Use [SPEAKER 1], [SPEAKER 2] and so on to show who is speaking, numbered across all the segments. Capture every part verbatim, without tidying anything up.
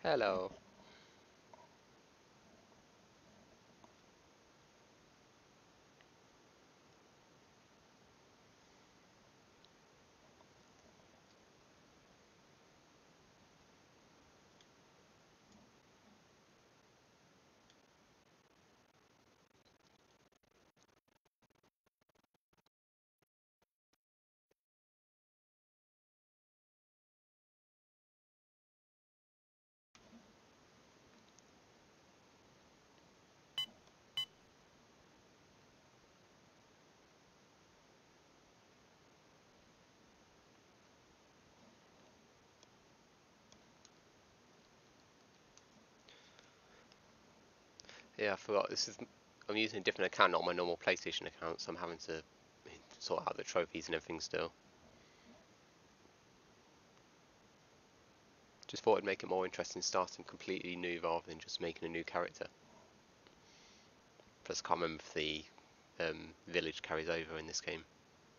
[SPEAKER 1] Hello. Yeah, I forgot. This is I'm using a different account, not my normal PlayStation account, so I'm having to sort out the trophies and everything still. Just thought it'd make it more interesting starting completely new rather than just making a new character. Plus, I can't remember if the um, village carries over in this game.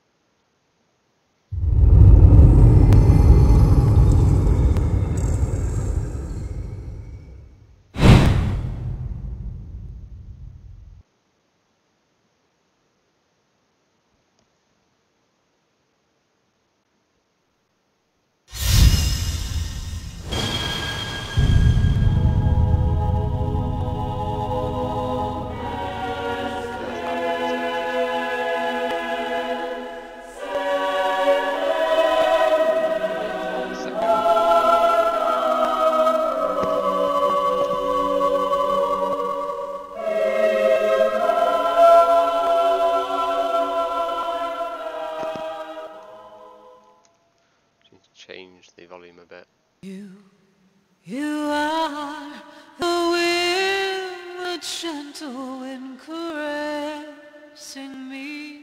[SPEAKER 1] Change the volume a bit.
[SPEAKER 2] You, you are the wind, the gentle wind caressing me.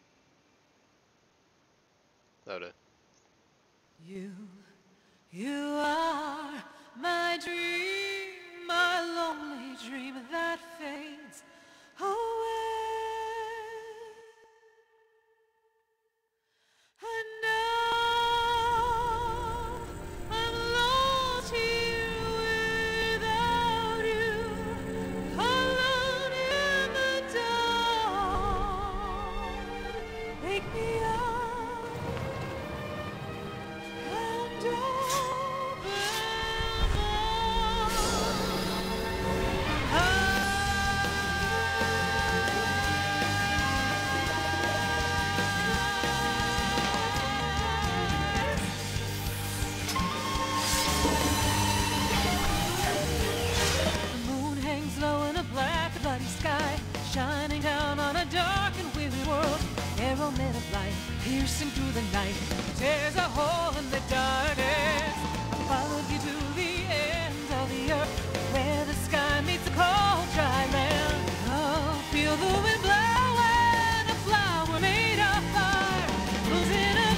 [SPEAKER 1] Louder.
[SPEAKER 2] You, you are my dream, my lonely dream that fades away. And now I'm lost here without you, alone in the dark. Wake me up and open my The moon hangs low in a black, bloody sky, shining down on a dark and weary world. Arrow made of light, piercing through the night, tears a hole in the darkness. I followed you to the ends of the earth, where the sky meets the cold, dry land. Oh, feel the wind blow and a flower made of fire, losing a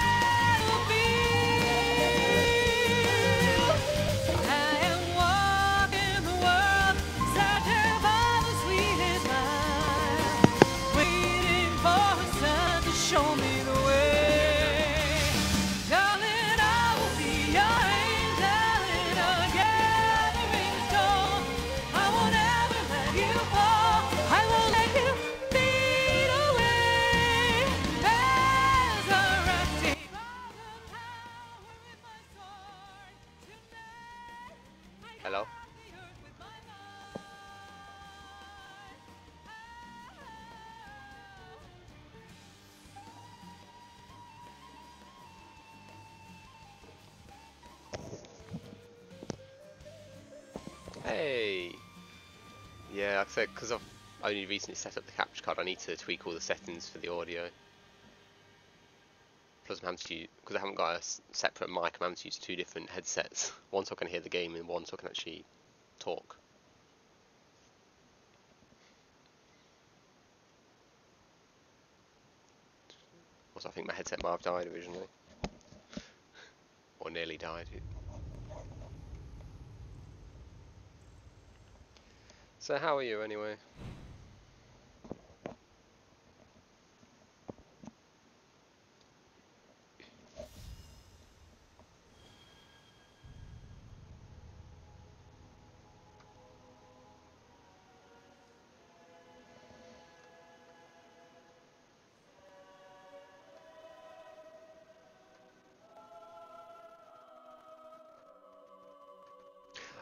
[SPEAKER 2] battlefield. I am walking the world, searching for the sweetest life, waiting for a sun to show me the way. Darling, I will be your angel in a gathering storm. I won't ever let you fall. I won't let you fade away. As a rusty power with my sword tonight.
[SPEAKER 1] Hello. Hey. Yeah, like I said, because I've only recently set up the capture card, I need to tweak all the settings for the audio. Plus, I'm having to use, because I haven't got a s- separate mic, I'm having to use two different headsets. One so I can hear the game, and one so I can actually talk. Also, I think my headset might have died originally, or nearly died. So, how are you anyway?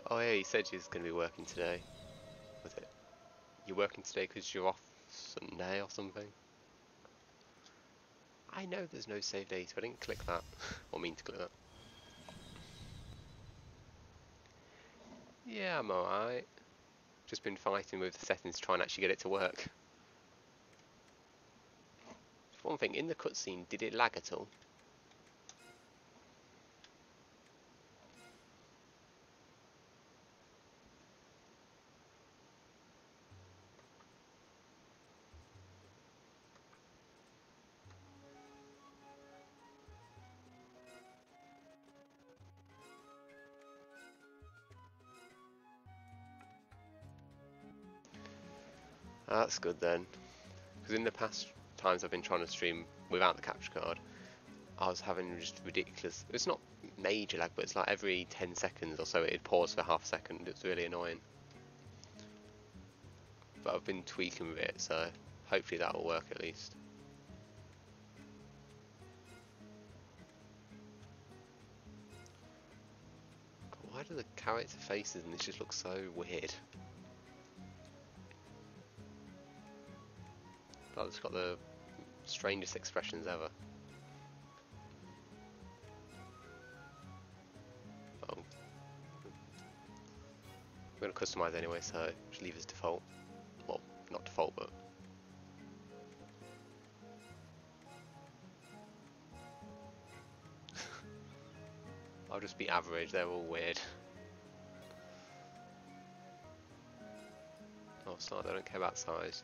[SPEAKER 1] Oh yeah, you said you was going to be working today. Was it? You're working today because you're off Sunday or something? I know there's no save data, but I didn't click that. Or mean to click that. Yeah, I'm alright. Just been fighting with the settings to try and actually get it to work. One thing, in the cutscene, did it lag at all? Ah, that's good then. Because in the past times I've been trying to stream without the capture card, I was having just ridiculous. It's not major lag, but it's like every ten seconds or so it'd pause for half a second. It's really annoying. But I've been tweaking with it, so hopefully that will work at least. God, why do the character faces and this just look so weird? Like it's got the strangest expressions ever. Oh. We're going to customize anyway, so just leave as default. Well, not default, but... I'll just be average, they're all weird. Oh, sorry, I don't care about size.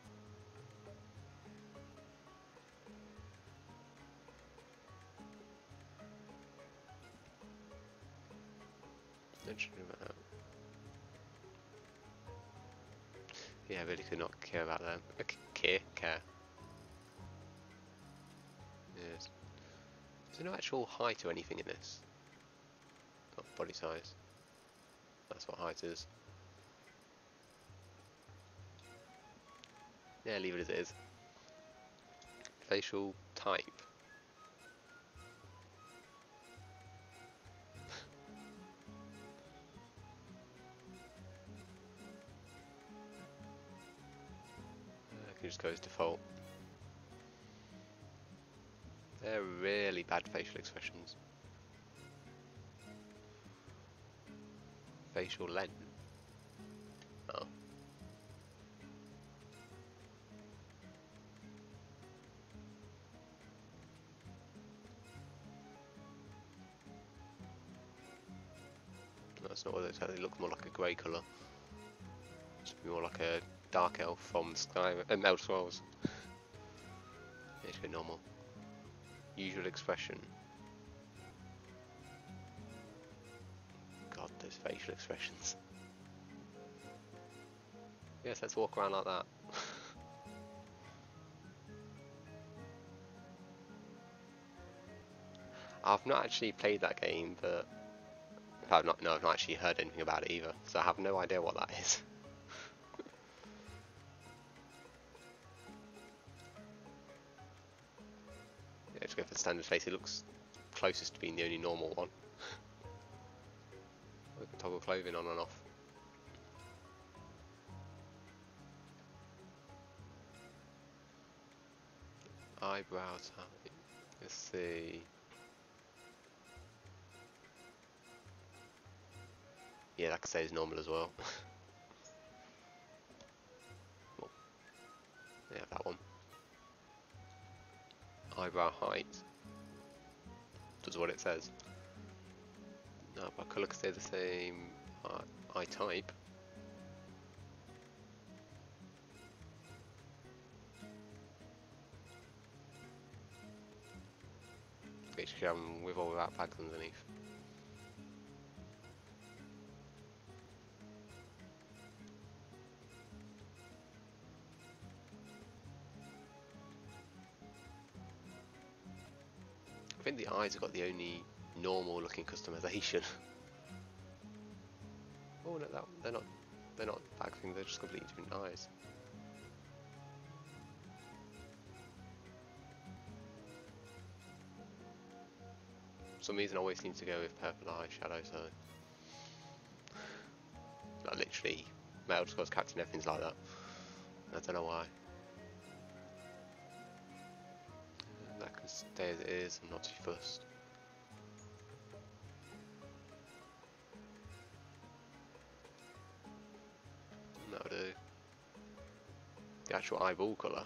[SPEAKER 1] Yeah, I really could not care about them. Uh, care? Care. Yes. There's no actual height or anything in this. Oh, body size. That's what height is. Yeah, leave it as it is. Facial type. I can just go as default. They're really bad facial expressions. Facial length. Oh. That's not what they say. They look more like a grey colour. Should be more like a dark elf from Sky um, Elder Scrolls. It's a bit normal. Usual expression. God, those facial expressions. Yes, let's walk around like that. I've not actually played that game, but I've not. No, I've not actually heard anything about it either, so I have no idea what that is. Yeah, let's go for the standard face. It looks closest to being the only normal one. We can toggle clothing on and off. Eyebrow type. Let's see. Yeah, like I say, is normal as well. Well, yeah, that one. Eyebrow height. Does what it says. No, but colour can stay the same. Uh, eye type. H K M with or without bags underneath. I think the eyes have got the only normal looking customization. Oh no, that, they're not they're not bag things, they're just completely different eyes. For some reason I always seem to go with purple eyeshadow, so Like literally, my Elder Scrolls Captain, everything's like that. I don't know why. That can stay as it is. I'm not too fussed. That'll do. The actual eyeball colour.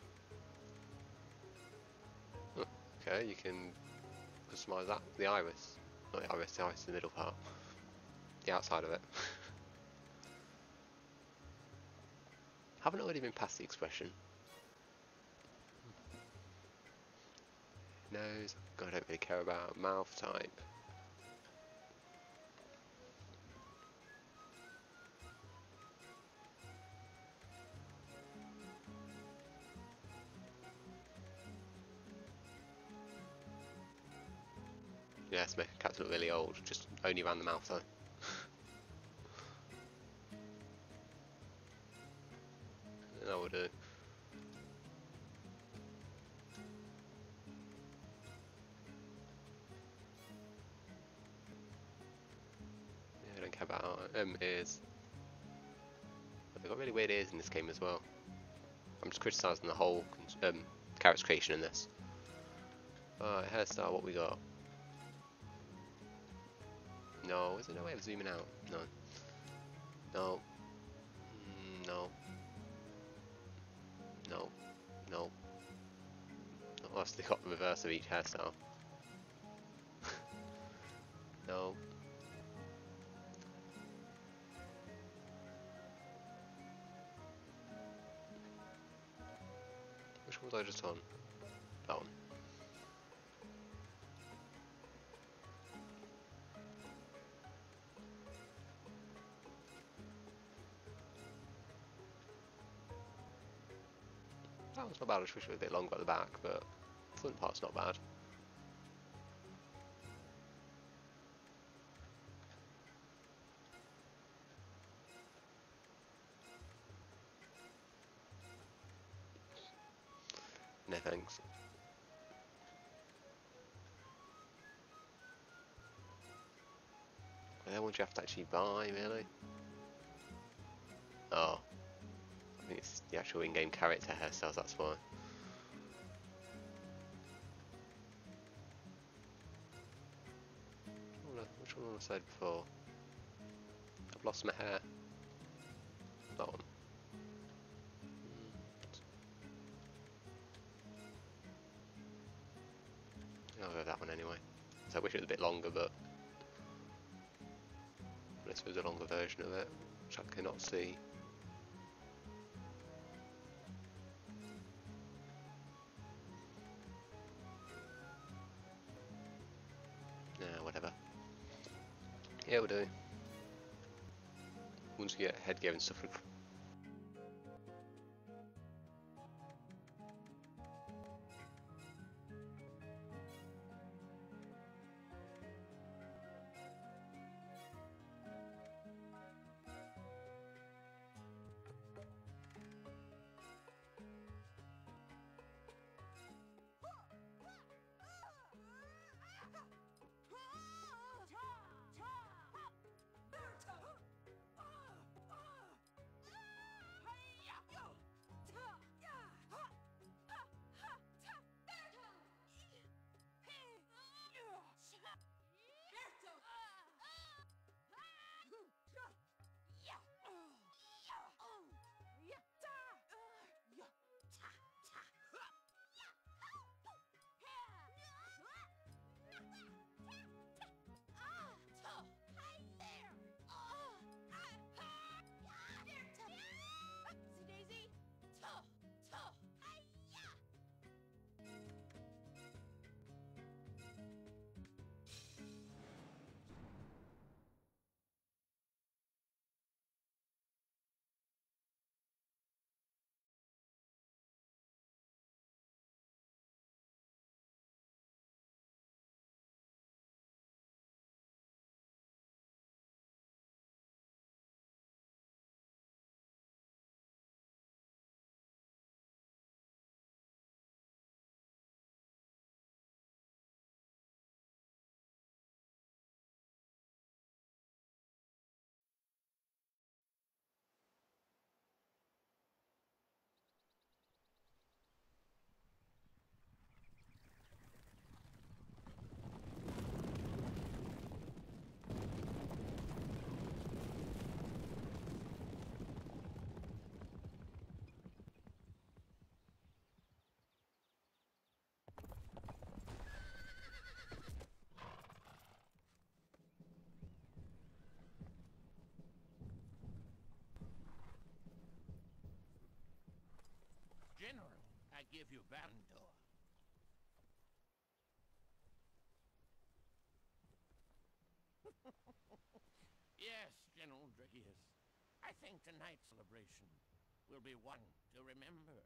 [SPEAKER 1] Oh, okay, you can customise that. The iris. Not the iris, the iris in the middle part. The outside of it. Haven't already been past the expression. Nose. I don't really care about mouth type. Yeah, let's make cats look really old, just only around the mouth though. That will do. Yeah, I don't care about um, ears. They've got really weird ears in this game as well. I'm just criticising the whole um, character creation in this. Alright, hairstyle, what we got? No, is there no way of zooming out? No. No. Mm, no. No. No. Oh, so they got the reverse of each hairstyle. No. Which one was I just on? That one. That one's not bad. I just wish it was a bit longer at the back, but the front part's not bad. No thanks. Well, ones you have to actually buy, really? Oh. I think it's the actual in-game character hairstyles, that's why. Which one was I said before? I've lost my hair. That one. I'll go with that one anyway. So I wish it was a bit longer, but unless there was a longer version of it, which I cannot see. Nah, whatever. Yeah, we'll do. Once we get headgear and stuff.
[SPEAKER 3] give you Bandor. Yes, General Dragius. I think tonight's celebration will be one to remember.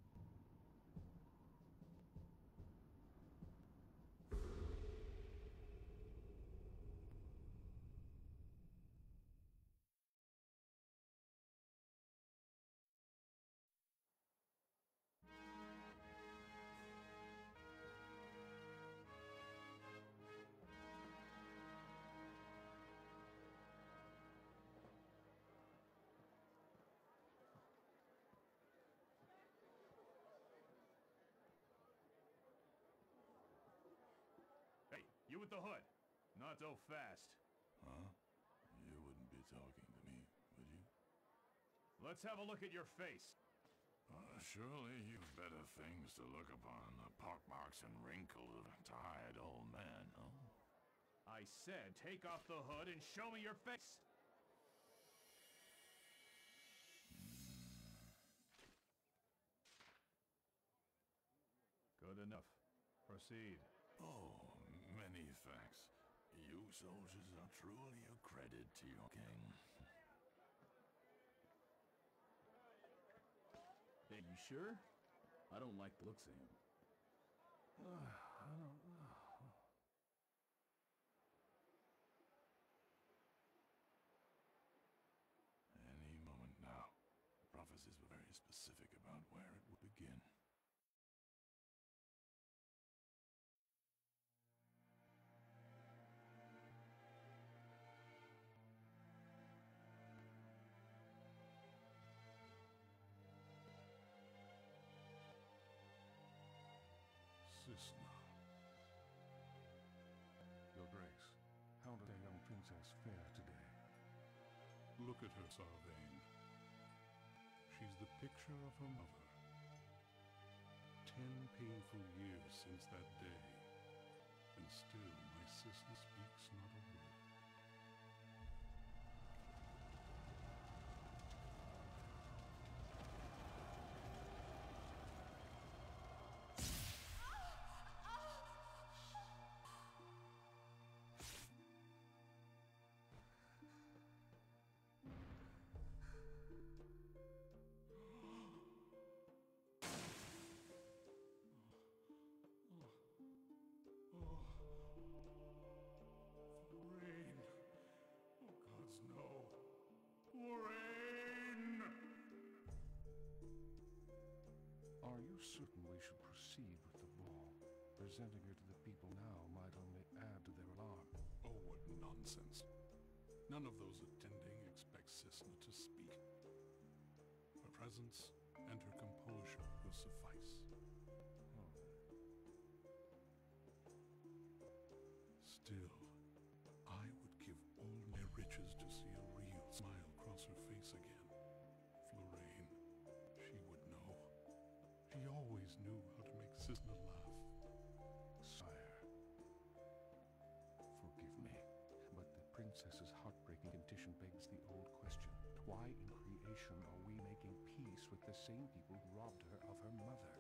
[SPEAKER 4] Hey, you with the hood. Not so fast.
[SPEAKER 5] Huh? You wouldn't be talking to me, would you?
[SPEAKER 4] Let's have a look at your face.
[SPEAKER 5] Uh, surely you've better things to look upon. The pockmarks and wrinkles of a tired old man, no?
[SPEAKER 4] I said take off the hood and show me your face. Good enough. Proceed.
[SPEAKER 5] Oh, many thanks. You soldiers are truly a credit to your king.
[SPEAKER 6] Hey, you sure? I don't like the looks of him.
[SPEAKER 5] Uh, I don't know. Any moment now. The prophecies were very specific about where it would begin. Cisna.
[SPEAKER 7] Your Grace, how did a young princess fare today?
[SPEAKER 5] Look at her, Sarvain. She's the picture of her mother. Ten painful years since that day, and still my sister speaks not a word. No. Lorraine!
[SPEAKER 7] Are you certain we should proceed with the ball? Presenting her to the people now might only add to their alarm.
[SPEAKER 5] Oh, what nonsense. None of those attending expect Cisna to speak. Her presence and her composure will suffice. Still, I would give all my riches to see a real smile cross her face again. Florine, she would know. She always knew how to make Cisna laugh.
[SPEAKER 7] Sire, forgive me, but the princess's heartbreaking condition begs the old question. Why in creation are we making peace with the same people who robbed her of her mother?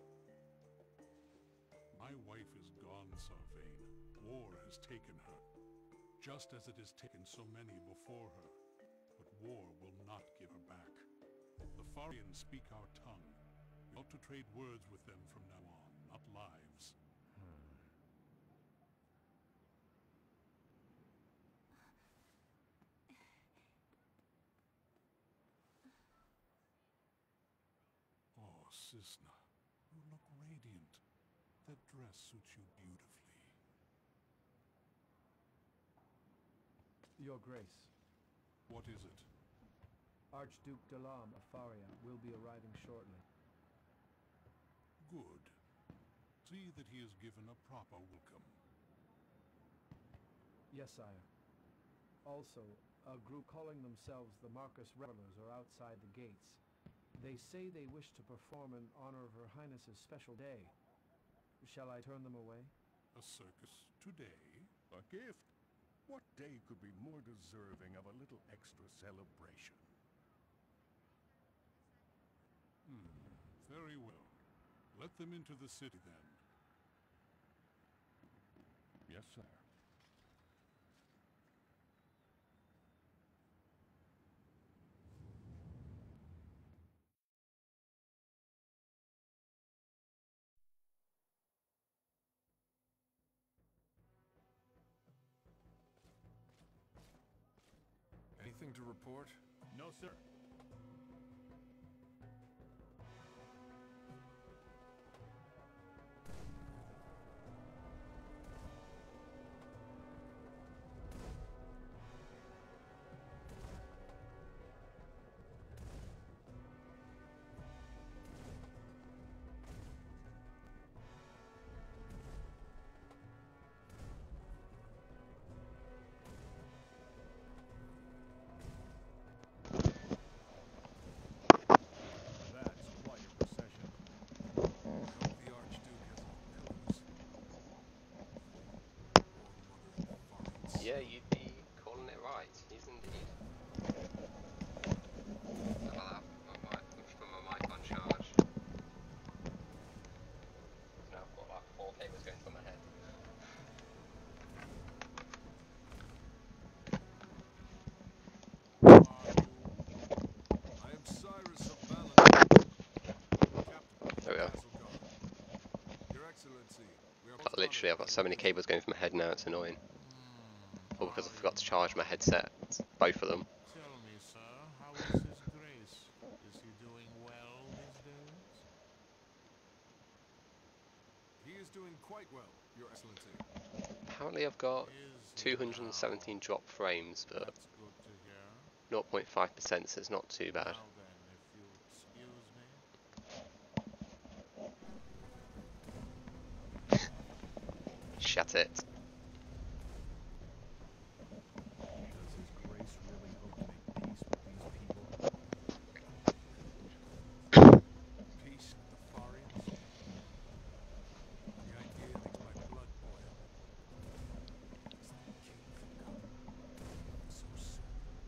[SPEAKER 5] My wife is gone, Sarvain. War has taken her, just as it has taken so many before her. But war will not give her back. The Farians speak our tongue. We ought to trade words with them from now on, not lives.
[SPEAKER 7] Hmm.
[SPEAKER 5] Oh, Cisna, you look radiant. That dress suits you beautifully.
[SPEAKER 8] Your Grace.
[SPEAKER 5] What is it?
[SPEAKER 8] Archduke Dalam of Faria will be arriving shortly.
[SPEAKER 5] Good. See that he is given a proper welcome.
[SPEAKER 8] Yes, sire. Also, a group calling themselves the Marcus Revelers are outside the gates. They say they wish to perform in honor of Her Highness's special day. Shall I turn them away?
[SPEAKER 5] A circus today?
[SPEAKER 7] A gift? What day could be more deserving of a little extra celebration?
[SPEAKER 5] Hmm, very well. Let them into the city then.
[SPEAKER 7] Yes, sir.
[SPEAKER 6] Anything to report?
[SPEAKER 4] No, sir. That's quite a procession.
[SPEAKER 6] I hope the Archduke has pillows. Poor mother farts.
[SPEAKER 1] Yeah, you'd be calling it right. He's indeed. I'll have my mic, put my mic on charge. Now I've got like four cables going from my head.
[SPEAKER 6] I am Cyrus of Balin, Captain
[SPEAKER 1] There we go.
[SPEAKER 6] Castle Guard. Your Excellency, we are
[SPEAKER 1] But literally, I've got so many cables going from my head now, it's annoying. All because I forgot to charge my headset, both of them.
[SPEAKER 3] Tell me, sir, how is His Grace? Is he doing well these days?
[SPEAKER 6] He is doing quite well, Your Excellency.
[SPEAKER 1] Apparently I've got
[SPEAKER 3] Is he
[SPEAKER 1] two hundred seventeen
[SPEAKER 3] now?
[SPEAKER 1] drop frames, but
[SPEAKER 3] That's good to hear.
[SPEAKER 1] zero point five percent, so it's not too bad.
[SPEAKER 3] Now then, if you excuse me.
[SPEAKER 1] Shut it.
[SPEAKER 7] Does His Grace really hope to make peace with these people?
[SPEAKER 6] Peace with the Farians. The idea makes my blood boil. Is that king come so soon?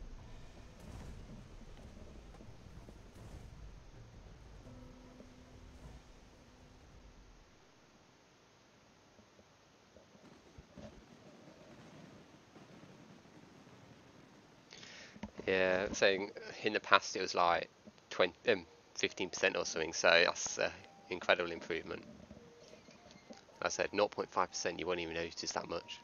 [SPEAKER 1] Yeah, saying in the past it was like twenty, um, fifteen percent or something, so that's an incredible improvement. Like I said, zero point five percent, you won't even notice that much.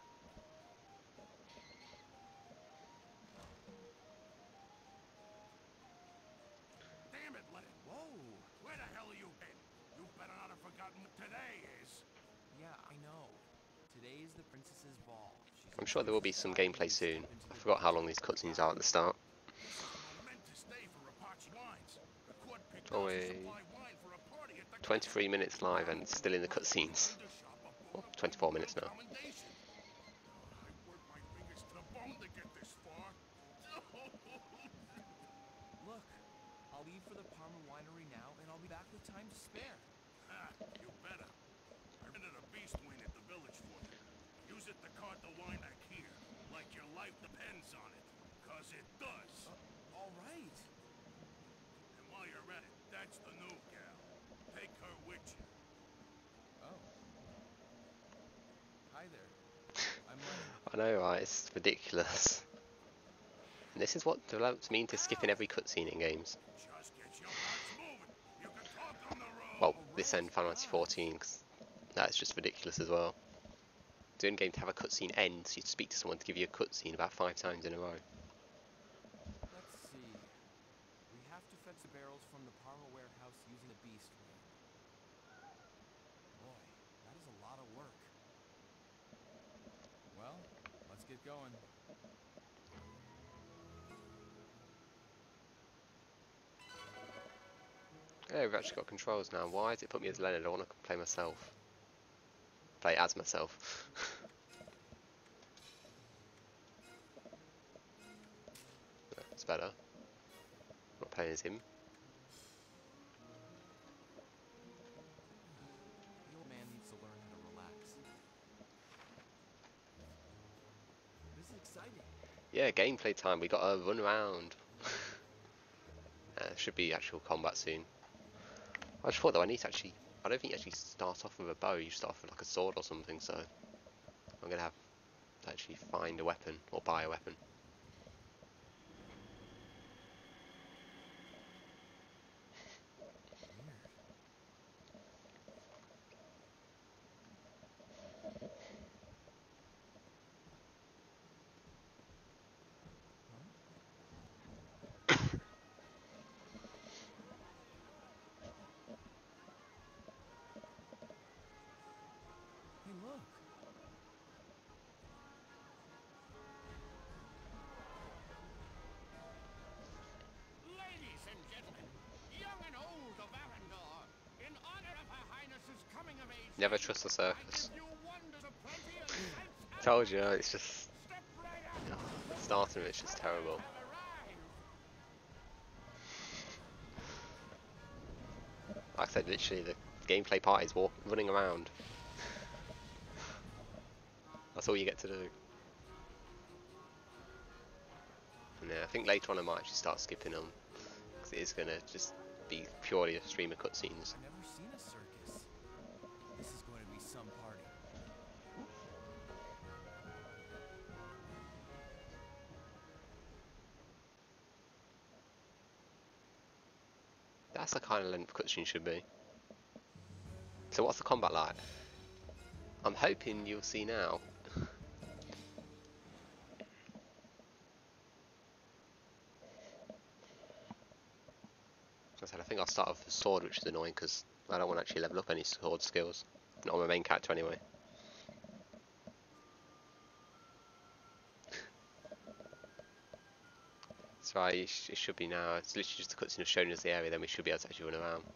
[SPEAKER 3] Damn it, let it. Whoa! Where the hell have you been? You better not have forgotten what today is.
[SPEAKER 9] Yeah, I know. Today is the princess's ball. She's
[SPEAKER 1] I'm sure there will be some gameplay soon. I forgot how long these cutscenes are at the start.
[SPEAKER 3] This is a momentous day for Apache Wines. The court picked
[SPEAKER 1] Oh,
[SPEAKER 3] us to
[SPEAKER 1] wait.
[SPEAKER 3] supply wine for a party at the
[SPEAKER 1] twenty-three minutes live and still in the cutscenes. Well, twenty-four minutes now.
[SPEAKER 3] commendation. I worked my fingers to the bone to get this far.
[SPEAKER 9] Look, I'll leave for the Parma winery now, and I'll be back with time to spare.
[SPEAKER 3] Ah, you better. I rented a beast wing at the village for you. Use it to cart the wine back here, like your life depends on it. Cause it does.
[SPEAKER 9] All right.
[SPEAKER 3] And while you're at it, that's the new gal. Take her with you.
[SPEAKER 9] Oh. Hi there. I'm Lennon.
[SPEAKER 1] I know, right? It's ridiculous. And this is what developers mean to skipping every cutscene in games.
[SPEAKER 3] Just get your hearts moving. You can talk on the road.
[SPEAKER 1] Well, this end Final Fantasy fourteen, 'cause that's just ridiculous as well. Doing game to have a cutscene end, so you speak to someone to give you a cutscene about five times in a row.
[SPEAKER 9] Let's see. We have to fetch the barrels from the Parma warehouse using the beast wing. Boy, that is a lot of work.
[SPEAKER 6] Well, let's get going.
[SPEAKER 1] Yeah, we've actually got controls now. Why does it put me as Leonard? I want to play myself. Play as myself. That's better. I'm not playing as him.
[SPEAKER 9] The old man needs to learn how to relax. This is exciting.
[SPEAKER 1] Yeah, gameplay time. We got to run around. uh, should be actual combat soon. I just thought though I need to actually I don't think you actually start off with a bow, you start off with like a sword or something, so I'm going to have to actually find a weapon, or buy a weapon.
[SPEAKER 9] Hey, look.
[SPEAKER 3] Ladies and gentlemen, young and old of Arendor, in honor of Her Highness's coming of age,
[SPEAKER 1] Never trust the
[SPEAKER 3] I
[SPEAKER 1] circus.
[SPEAKER 3] give you wonders of plenty and sights
[SPEAKER 1] Told you, it's just,
[SPEAKER 3] Step right up.
[SPEAKER 1] oh, starting it's just terrible.
[SPEAKER 3] Have arrived.
[SPEAKER 1] Like I said, literally the gameplay part is walk, running around. That's all you get to do. And yeah, I think later on I might actually start skipping them, because it is going to just be purely a stream of cutscenes.
[SPEAKER 9] I've never seen a circus. This is going to be some party.
[SPEAKER 1] That's the kind of length cutscene should be. So what's the combat like? I'm hoping you'll see now. I said I think I'll start off with a sword, which is annoying because I don't want to actually level up any sword skills. Not on my main character anyway. That's right, it, sh it should be now. It's literally just a cutscene of showing us the area, then we should be able to actually run around.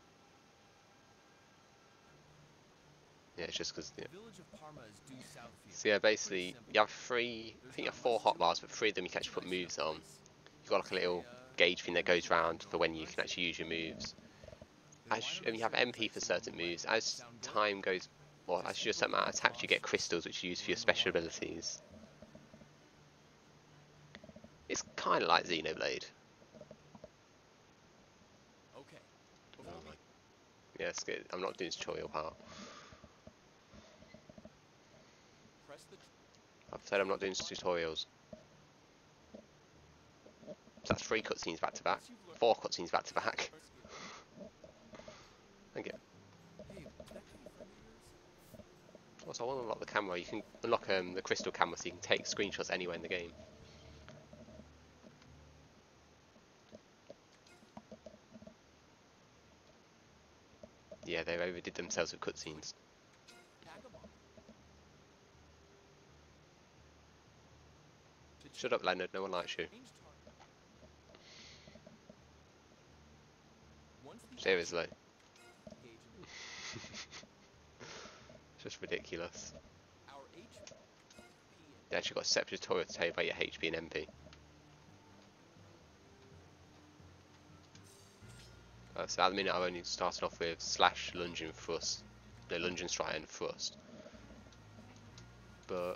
[SPEAKER 1] Yeah, it's just because. Yeah.
[SPEAKER 9] The village of Parma is due south here.
[SPEAKER 1] So yeah, basically you have three. I think you have four hotbars, but three of them you can actually put moves on. You've got like a little gauge thing that goes around for when you can actually use your moves. As and you have M P for certain moves. As time goes, well, as you just amount of attacks, you get crystals, which you use for your special abilities. It's kind of like Xenoblade.
[SPEAKER 9] Okay.
[SPEAKER 1] Oh my. Yeah, it's good. I'm not doing the tutorial part.
[SPEAKER 9] Press the
[SPEAKER 1] I've said I'm not doing tutorials. So that's three cutscenes back to back. Four cutscenes back to back. Thank you.
[SPEAKER 9] Hey, that guy a friend of yours?
[SPEAKER 1] Also, I want to unlock the camera. You can unlock um, the crystal camera so you can take screenshots anywhere in the game. Yeah, they overdid themselves with cutscenes.
[SPEAKER 9] Vagabond.
[SPEAKER 1] Shut up, Leonard. No one likes you.
[SPEAKER 9] Range target. Once the
[SPEAKER 1] Seriously.
[SPEAKER 9] engage in
[SPEAKER 1] It's just ridiculous.
[SPEAKER 9] our H P
[SPEAKER 1] They actually got a separate tutorial to tell you about your H P and M P. Uh, so at the minute I've only started off with slash, lunge and thrust. No, lunge and strike and thrust. But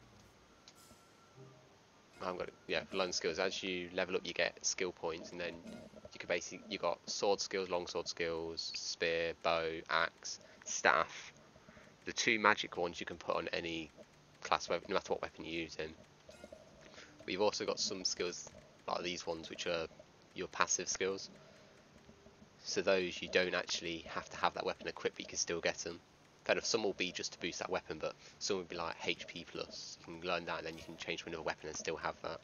[SPEAKER 1] I've got, yeah, for learn skills. As you level up you get skill points, and then you can basically, you got sword skills, long sword skills, spear, bow, axe, staff. The two magic ones you can put on any class weapon, no matter what weapon you use in. But you've also got some skills like these ones, which are your passive skills. So those you don't actually have to have that weapon equipped, but you can still get them. Fair enough, some will be just to boost that weapon, but some will be like H P plus. You can learn that and then you can change to another weapon and still have that.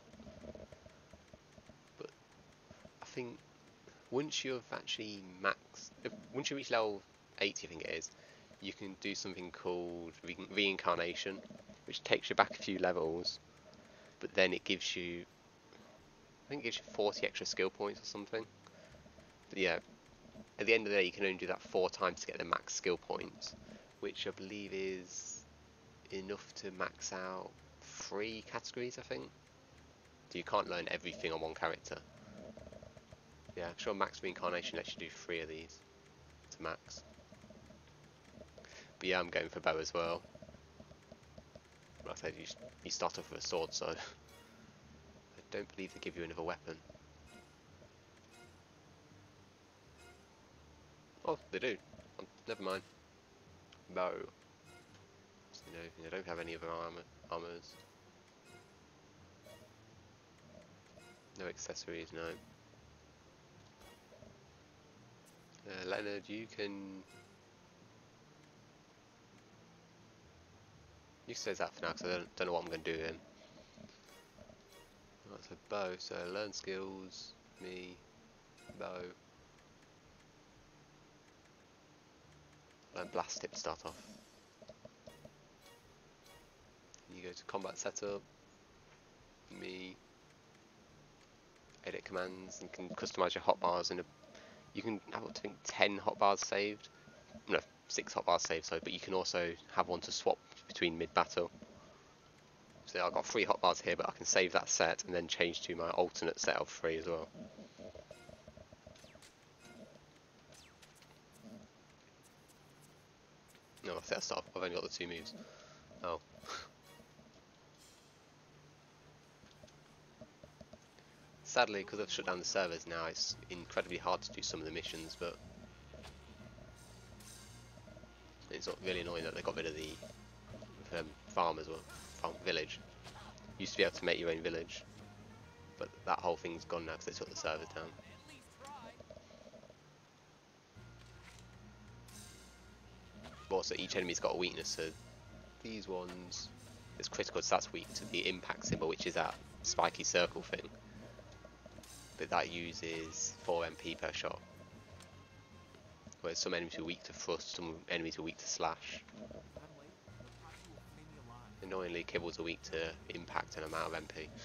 [SPEAKER 1] But I think once you've actually maxed, if, once you reach level eighty I think it is, you can do something called re reincarnation, which takes you back a few levels, but then it gives you, I think it gives you forty extra skill points or something. But yeah, at the end of the day you can only do that four times to get the max skill points, which I believe is enough to max out three categories I think. So you can't learn everything on one character. Yeah, I'm sure max reincarnation lets you do three of these to max. But yeah, I'm going for bow as well. Like I said, you, you start off with a sword, so I don't believe they give you another weapon. Oh, they do. I'm never mind. Bow. So, you know, I don't have any other armor armors. No accessories, no. Uh, Leonard, you can. You can say that for now because I don't, don't know what I'm going to do with him. Right, so bow, so learn skills, me, bow. Learn blast tip to start off. You go to combat setup, me, edit commands, and can customize your hotbars, and you can have up to I think ten hotbars saved. No, six hotbars saved, so but you can also have one to swap between mid-battle. So I've got three hotbars here, but I can save that set and then change to my alternate set of three as well. No, I think I start. I've only got the two moves. Oh. Sadly, because I've shut down the servers now, it's incredibly hard to do some of the missions, but it's not really annoying that they got rid of the um, farm as well, farm village. Used to be able to make your own village, but that whole thing's gone now because they took the servers down. But also, each enemy's got a weakness, so these ones, it's critical, so that's weak to the impact symbol, which is that spiky circle thing. But that uses four M P per shot. Whereas some enemies are weak to thrust, some enemies are weak to slash. Annoyingly, kibbles are weak to impact and amount of M P.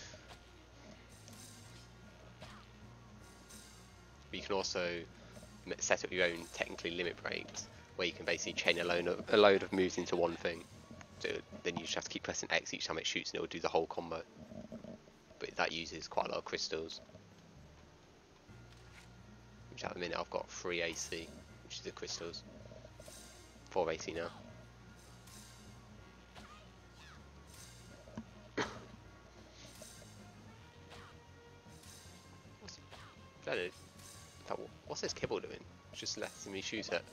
[SPEAKER 1] But you can also set up your own technically limit breaks, where you can basically chain a load of, a load of moves into one thing. So then you just have to keep pressing X each time it shoots and it will do the whole combo. But that uses quite a lot of crystals. Which at the minute I've got three A C, which is the crystals. four A C now. What's, Leonard, what's this kibble doing? It's just letting me shoot it.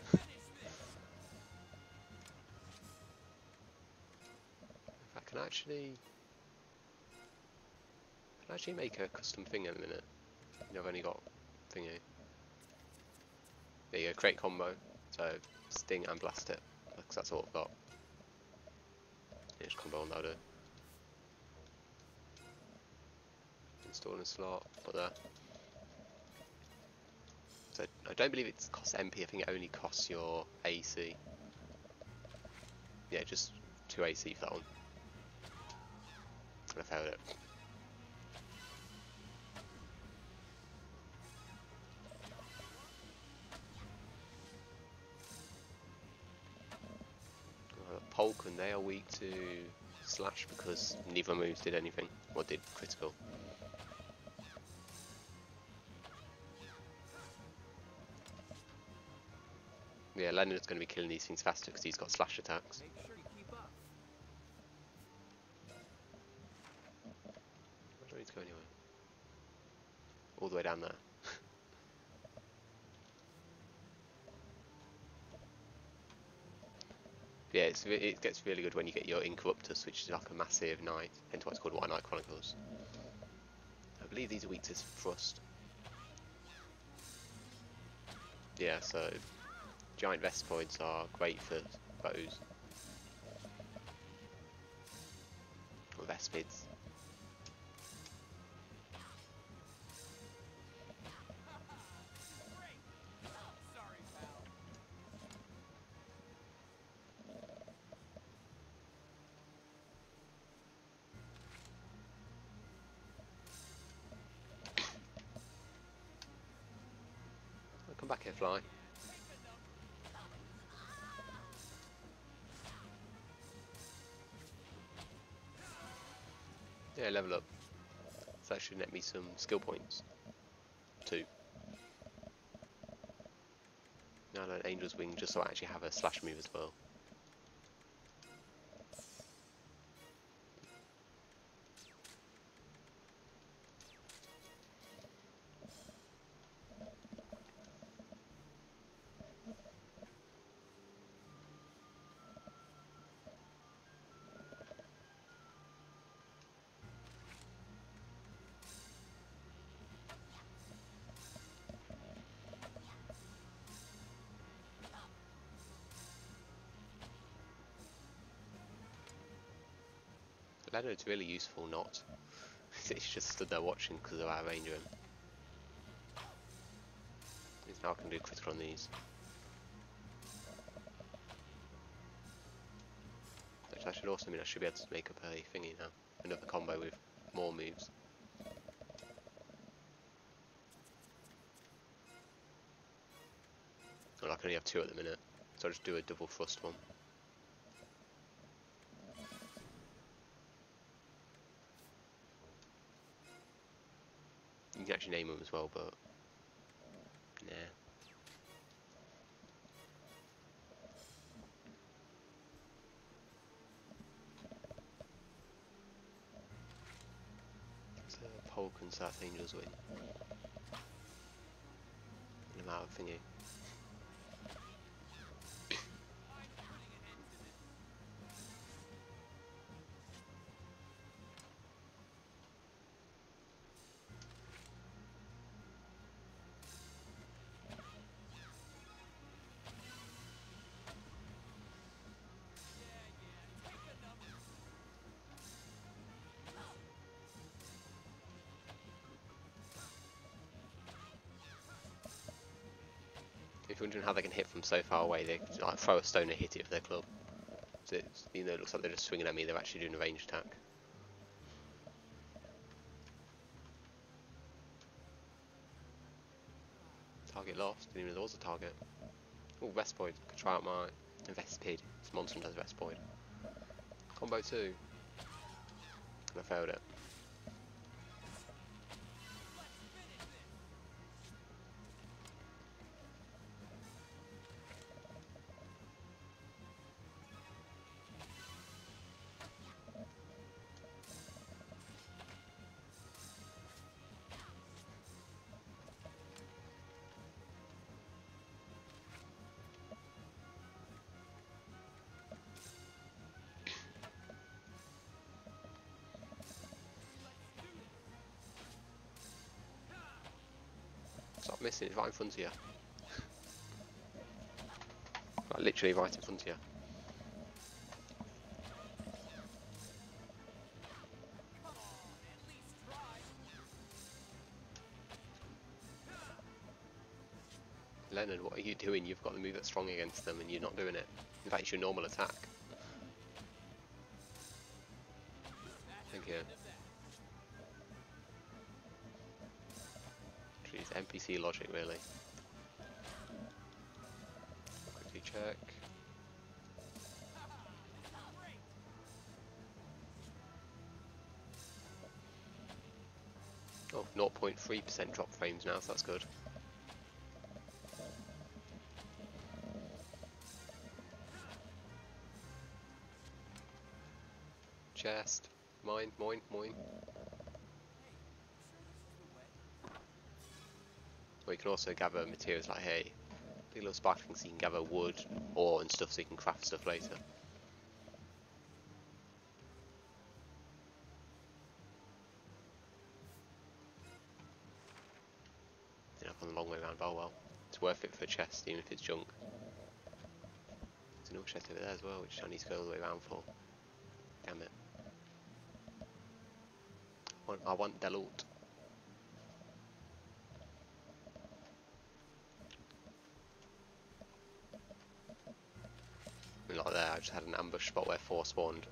[SPEAKER 1] I can actually, I can actually make a custom thing in a minute. You know, I've only got thingy. There you go, create combo. So sting and blast it, because that's all I've got. Yeah, just combo on that. Install in a slot, put there. So I don't believe it costs M P. I think it only costs your A C. Yeah, just two A C for that one. And I failed it. Polk and they are weak to slash because neither moves did anything, or did critical. Yeah, Leonard's going to be killing these things faster because he's got slash attacks.
[SPEAKER 9] Make sure you keep up.
[SPEAKER 1] I don't need to go anywhere. All the way down there. Yeah, it's, it gets really good when you get your Incorruptus, which is like a massive knight, hence why it's called White Knight Chronicles. I believe these are weak to thrust. Yeah, so giant Vespoids are great for bows. Or Vespids. Come back here, fly. Yeah, level up. So that should net me some skill points. Two. Now I learn Angel's Wing just so I actually have a slash move as well. Leonard's really useful not. He's just stood there watching because of our range of him. Means now I can do critical on these. Which that should also mean I should be able to make up a thingy now. Another combo with more moves. Well, I can only have two at the minute, so I'll just do a double thrust one. You can actually name them as well, but nah. So Polk and South Angels win. No matter thingy. If you're wondering how they can hit from so far away, they like throw a stone and hit it with their club. So it's, even though it looks like they're just swinging at me, they're actually doing a ranged attack. Target lost, didn't even know there was a target. Oh, Vespoid, could try out my Vespid. This monster does Vespoid. Combo two. And I failed it. Stop missing, it's right in front of you. Like, literally right in front of you. Leonard, what are you doing? You've got the move that's strong against them and you're not doing it. In fact, it's your normal attack. Thank you. Jeez, N P C logic, really. Quickly check. Oh, zero point three percent drop frames now, so that's good. Chest. Mine, mine, mine. Or you can also gather materials like hay. Big little sparkling so you can gather wood, ore and stuff so you can craft stuff later. Then I've gone a long way around Bolwell. It's worth it for a chest even if it's junk. There's another chest over there as well which I need to go all the way around for. Damn it. I want, I want Delout. Like there, I just had an ambush spot where four spawned.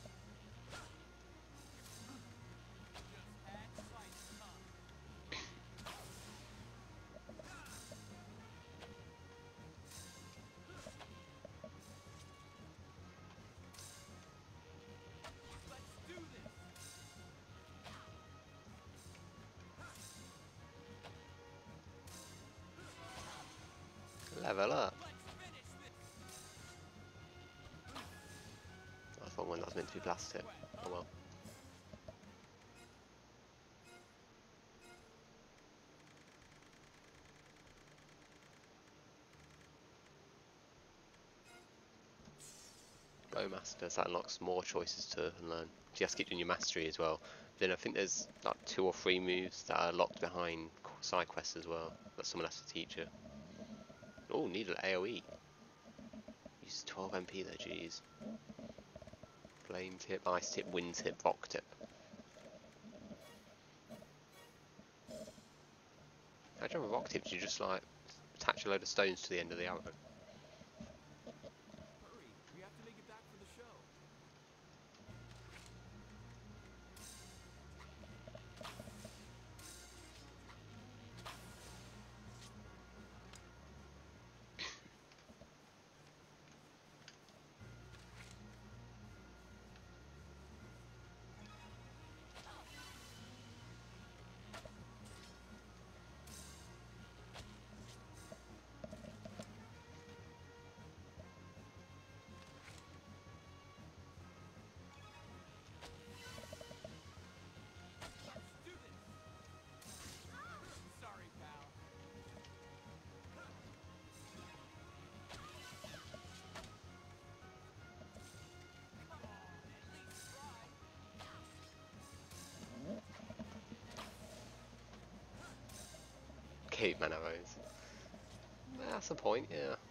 [SPEAKER 1] Level up. I thought one that was meant to be plastic. Oh well. Bowmasters, that unlocks more choices to learn. You have to keep doing your mastery as well. Then I think there's like two or three moves that are locked behind side quests as well that someone has to teach you. Oh, needle AoE. Uses twelve M P there, jeez. Flame tip, ice tip, wind tip, rock tip. Imagine with rock tips, you just like attach a load of stones to the end of the arrow.
[SPEAKER 9] Hurry, we have to make it back for the show. Sorry, pal.
[SPEAKER 1] Caveman arrows. That's the point, yeah.
[SPEAKER 9] It's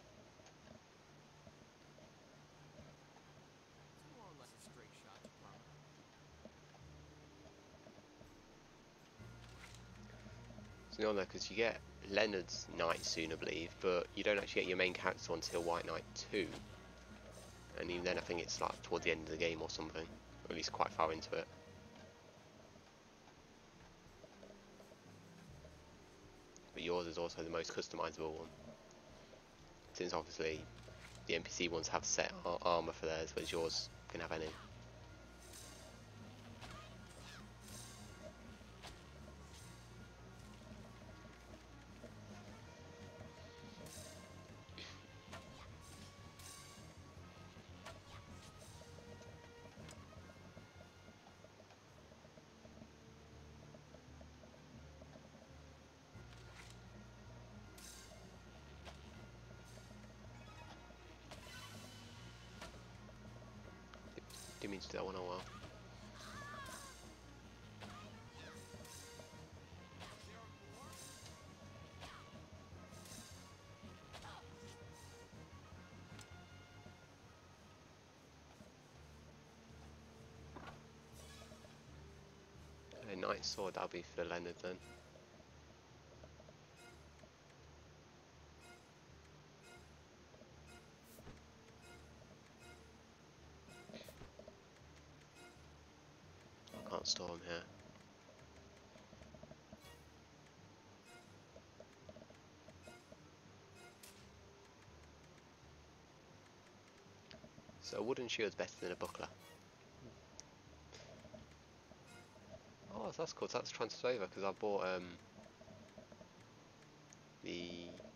[SPEAKER 9] more or less a straight shot to Parma.
[SPEAKER 1] It's not there because you get Leonard's Knight soon, I believe, but you don't actually get your main character until White Knight two. And even then, I think it's like towards the end of the game or something, or at least quite far into it. But yours is also the most customizable one, since obviously the N P C ones have set ar armor for theirs, whereas yours can have any. Didn't mean to do that one, oh well. A Knight Sword, that'll be for Leonard then. I can't store him here. So a wooden shield's better than a buckler. Oh, so that's cool. So that's transferred over because I bought um the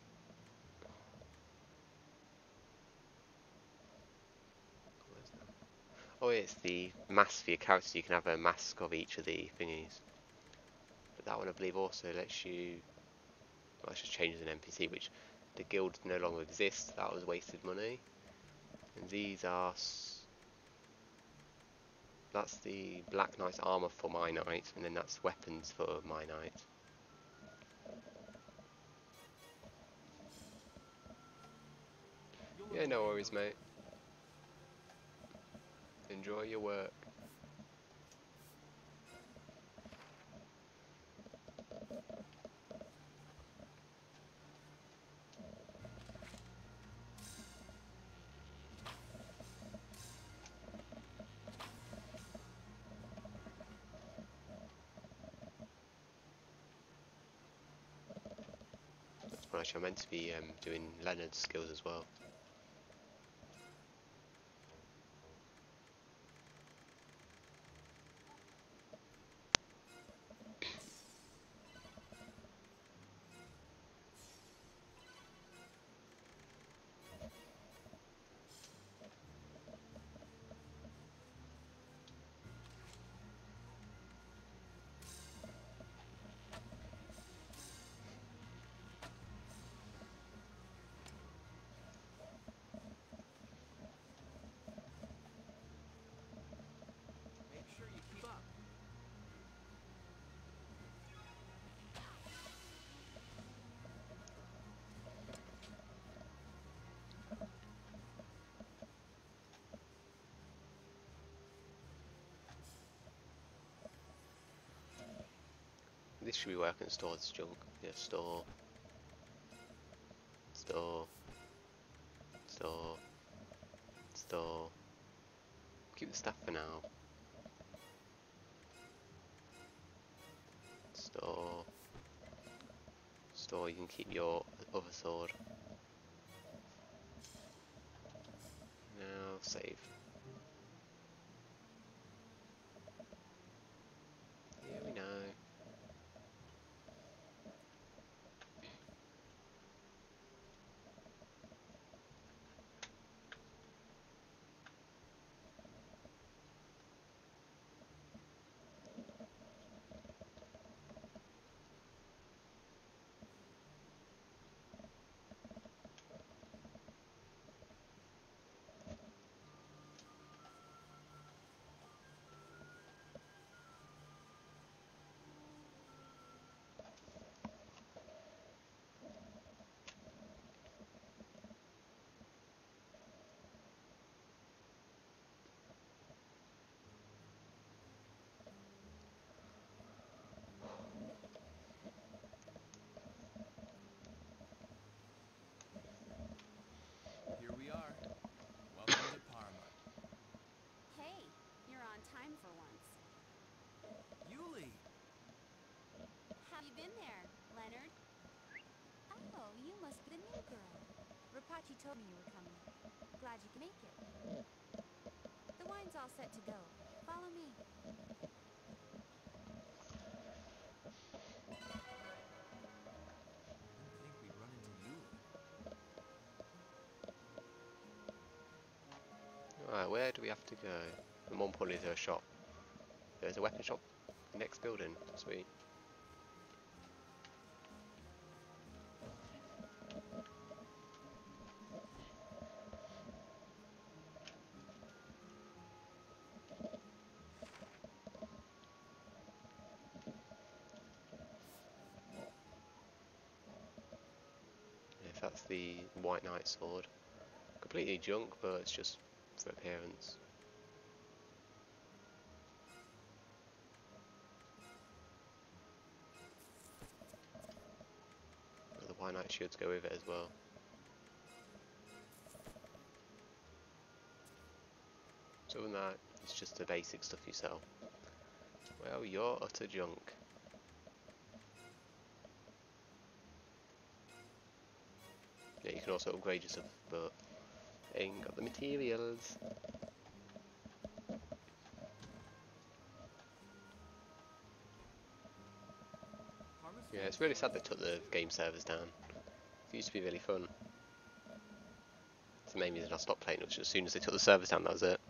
[SPEAKER 1] oh, yeah, it's the mask for your character. You can have a mask of each of the thingies. But that one, I believe, also lets you. Well, it's just changes an N P C, which the guild no longer exists. That was wasted money. And these are. S That's the Black Knight's armor for my knight, and then that's weapons for my knight. Yeah, no worries, mate. Enjoy your work. Well, actually, I'm meant to be um, doing Leonard's skills as well. this should be where I can store this junk. Yeah, store. Store. Store. Store. Keep the staff for now. Store. Store, you can keep your other sword. Now save. Here we know.
[SPEAKER 9] Here we are. Welcome to Parma.
[SPEAKER 10] Hey, you're on time for once.
[SPEAKER 9] Yuli!
[SPEAKER 10] Have you been there, Leonard? Oh, you must be the new girl. Rapachi told me you were coming. Glad you can make it. The wine's all set to go. Follow me.
[SPEAKER 9] Didn't think we'd run into Yuli.
[SPEAKER 1] Alright, where do we have to go? And more importantly, is there a shop? There's a weapon shop in the next building. Sweet. If that's the White Knight sword. Completely junk, but it's just for appearance. But the White Knight shields go with it as well. So other than that, it's just the basic stuff you sell. Well, you're utter junk. Yeah, you can also upgrade your stuff, but ain't got the materials.
[SPEAKER 9] Parma's
[SPEAKER 1] Yeah, it's really sad they took the game servers down. It used to be really fun. It's the main reason I stopped playing, which as soon as they took the servers down, that was it.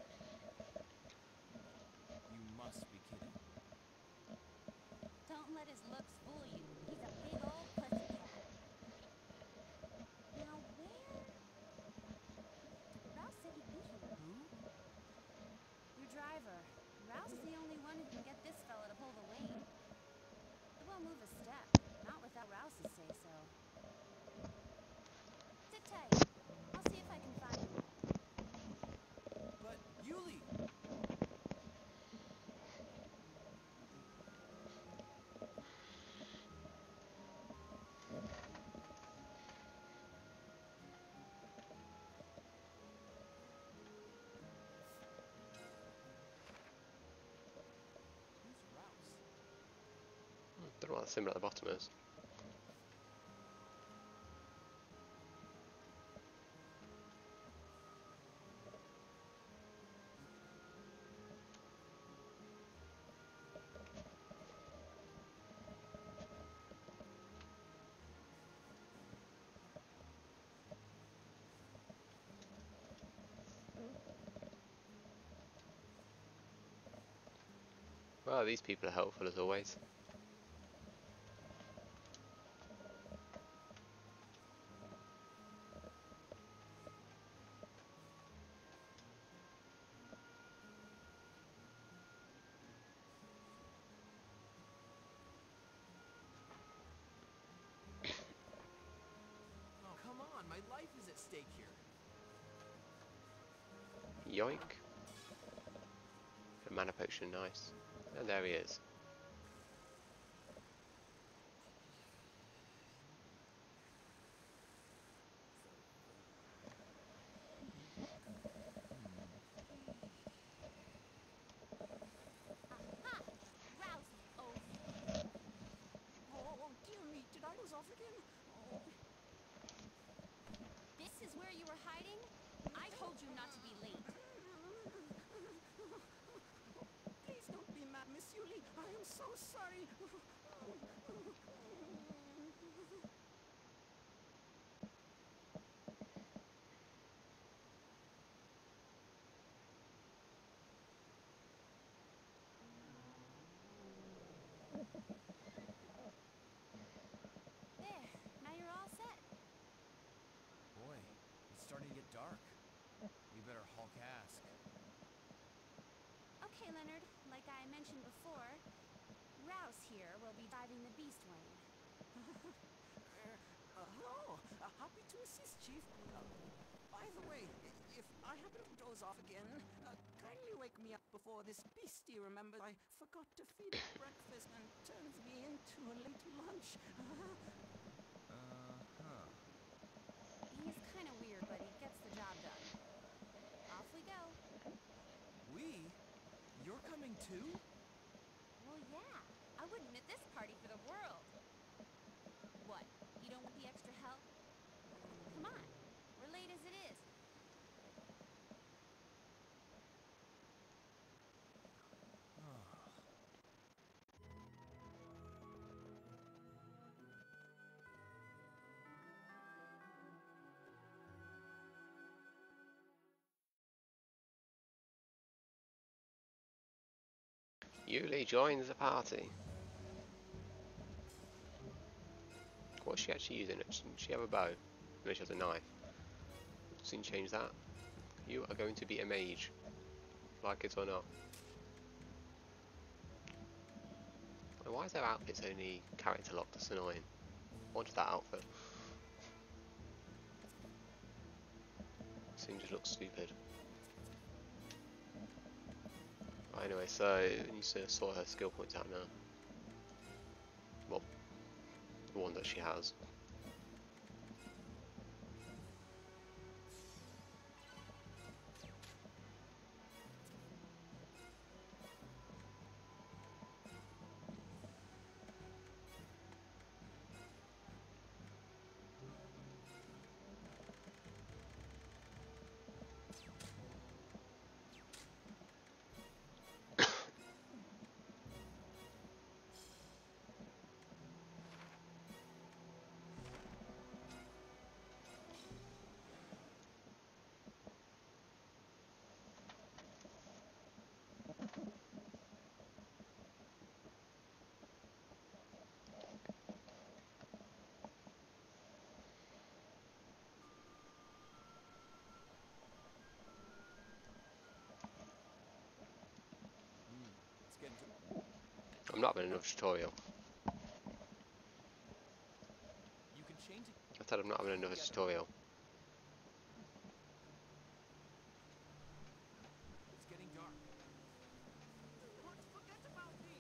[SPEAKER 9] You must be kidding.
[SPEAKER 10] Don't let his looks fool you. He's a big old pussycat. Now where? Rouse said he'd be here.
[SPEAKER 9] Who?
[SPEAKER 10] Your driver. Rouse is the only one who can get this fella to pull the weight. It won't move a step. Not without Rouse's say-so. Sit tight. I'll see if I can find him.
[SPEAKER 9] But Yuli! Who's Rouse?
[SPEAKER 1] Don't know what the symbol at the bottom is. Well, these people are helpful as always.
[SPEAKER 9] Oh, come on, my life is at stake here.
[SPEAKER 1] Yoink. A mana potion, nice. And there he is.
[SPEAKER 9] off again? Oh.
[SPEAKER 10] This is where you were hiding? I told you not to be late.
[SPEAKER 9] Please don't be mad, Miss Yuli. I am so sorry.
[SPEAKER 10] There, now you're all set.
[SPEAKER 9] Boy, it's starting to get dark. We better haul cask.
[SPEAKER 10] Okay, Leonard, like I mentioned before, Rouse here will be driving the Beast Wayne.
[SPEAKER 9] Uh, hello. Uh, happy to assist, Chief. Uh, by the way, i- if I happen to doze off again, uh, kindly wake me up before this beastie remembers I forgot to feed it breakfast and turns me into a late lunch. Uh-huh.
[SPEAKER 10] He's kind of weird, but he gets the job done. Off we go.
[SPEAKER 9] We? You're coming too?
[SPEAKER 10] Well, yeah. I wouldn't miss this party for the world. What? You don't want the extra help? Come on. We're late as it is.
[SPEAKER 1] Yuli joins the party. What's she actually using? Does she have a bow? No, she has a knife. Soon change that. You are going to be a mage, like it or not. Why is their outfits only character locked? That's annoying. I wanted that outfit. This thing just looks stupid. Anyway, so you saw her skill points out now. Well, the one that she has.
[SPEAKER 9] It's getting to...
[SPEAKER 1] I'm not having enough tutorial.
[SPEAKER 9] You can change it.
[SPEAKER 1] I said I'm not having another tutorial.
[SPEAKER 9] It's getting dark. Don't forget about me.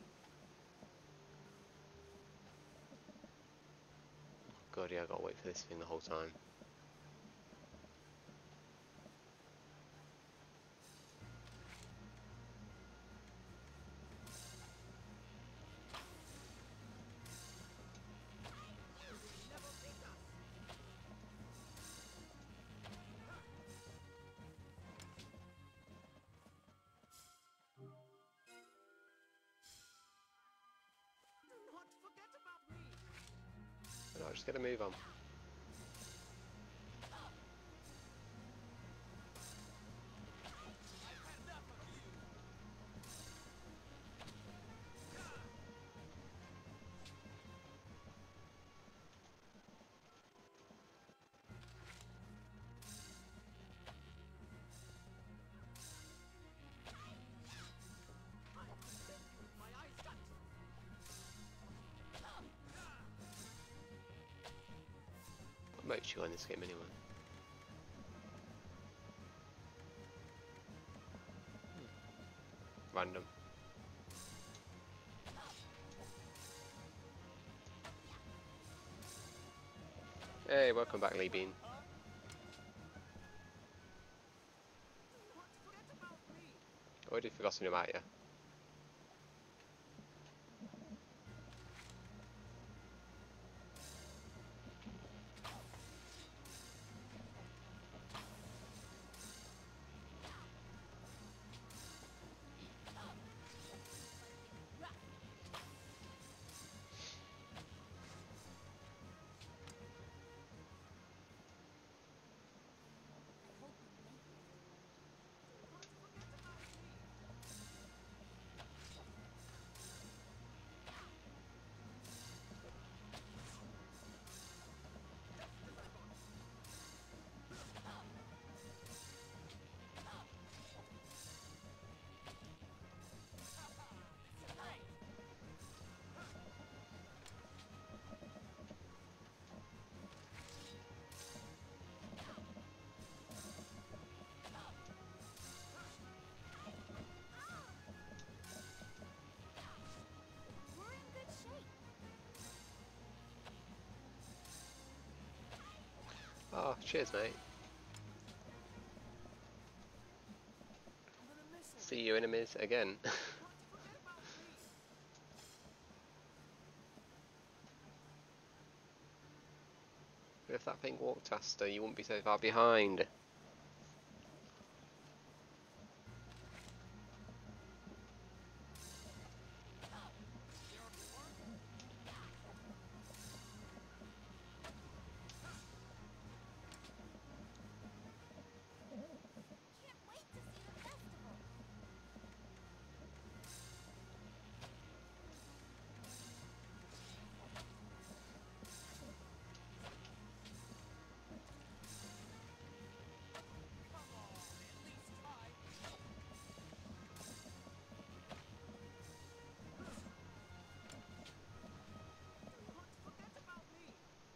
[SPEAKER 1] God, yeah, I gotta wait for this thing the whole time.
[SPEAKER 9] Don't forget about me.
[SPEAKER 1] No, just get a move on.
[SPEAKER 9] My eyes shut.
[SPEAKER 1] What makes you in this game anyway? Hmm. Random. Hey, welcome back, Lee Bean. Already forgotten about you. Cheers, mate.
[SPEAKER 9] I'm gonna miss him.
[SPEAKER 1] See you in a minute again.
[SPEAKER 9] Don't forget about me.
[SPEAKER 1] If that thing walked faster, you wouldn't be so far behind.
[SPEAKER 10] Can't wait to see the festival.
[SPEAKER 9] Forget about me.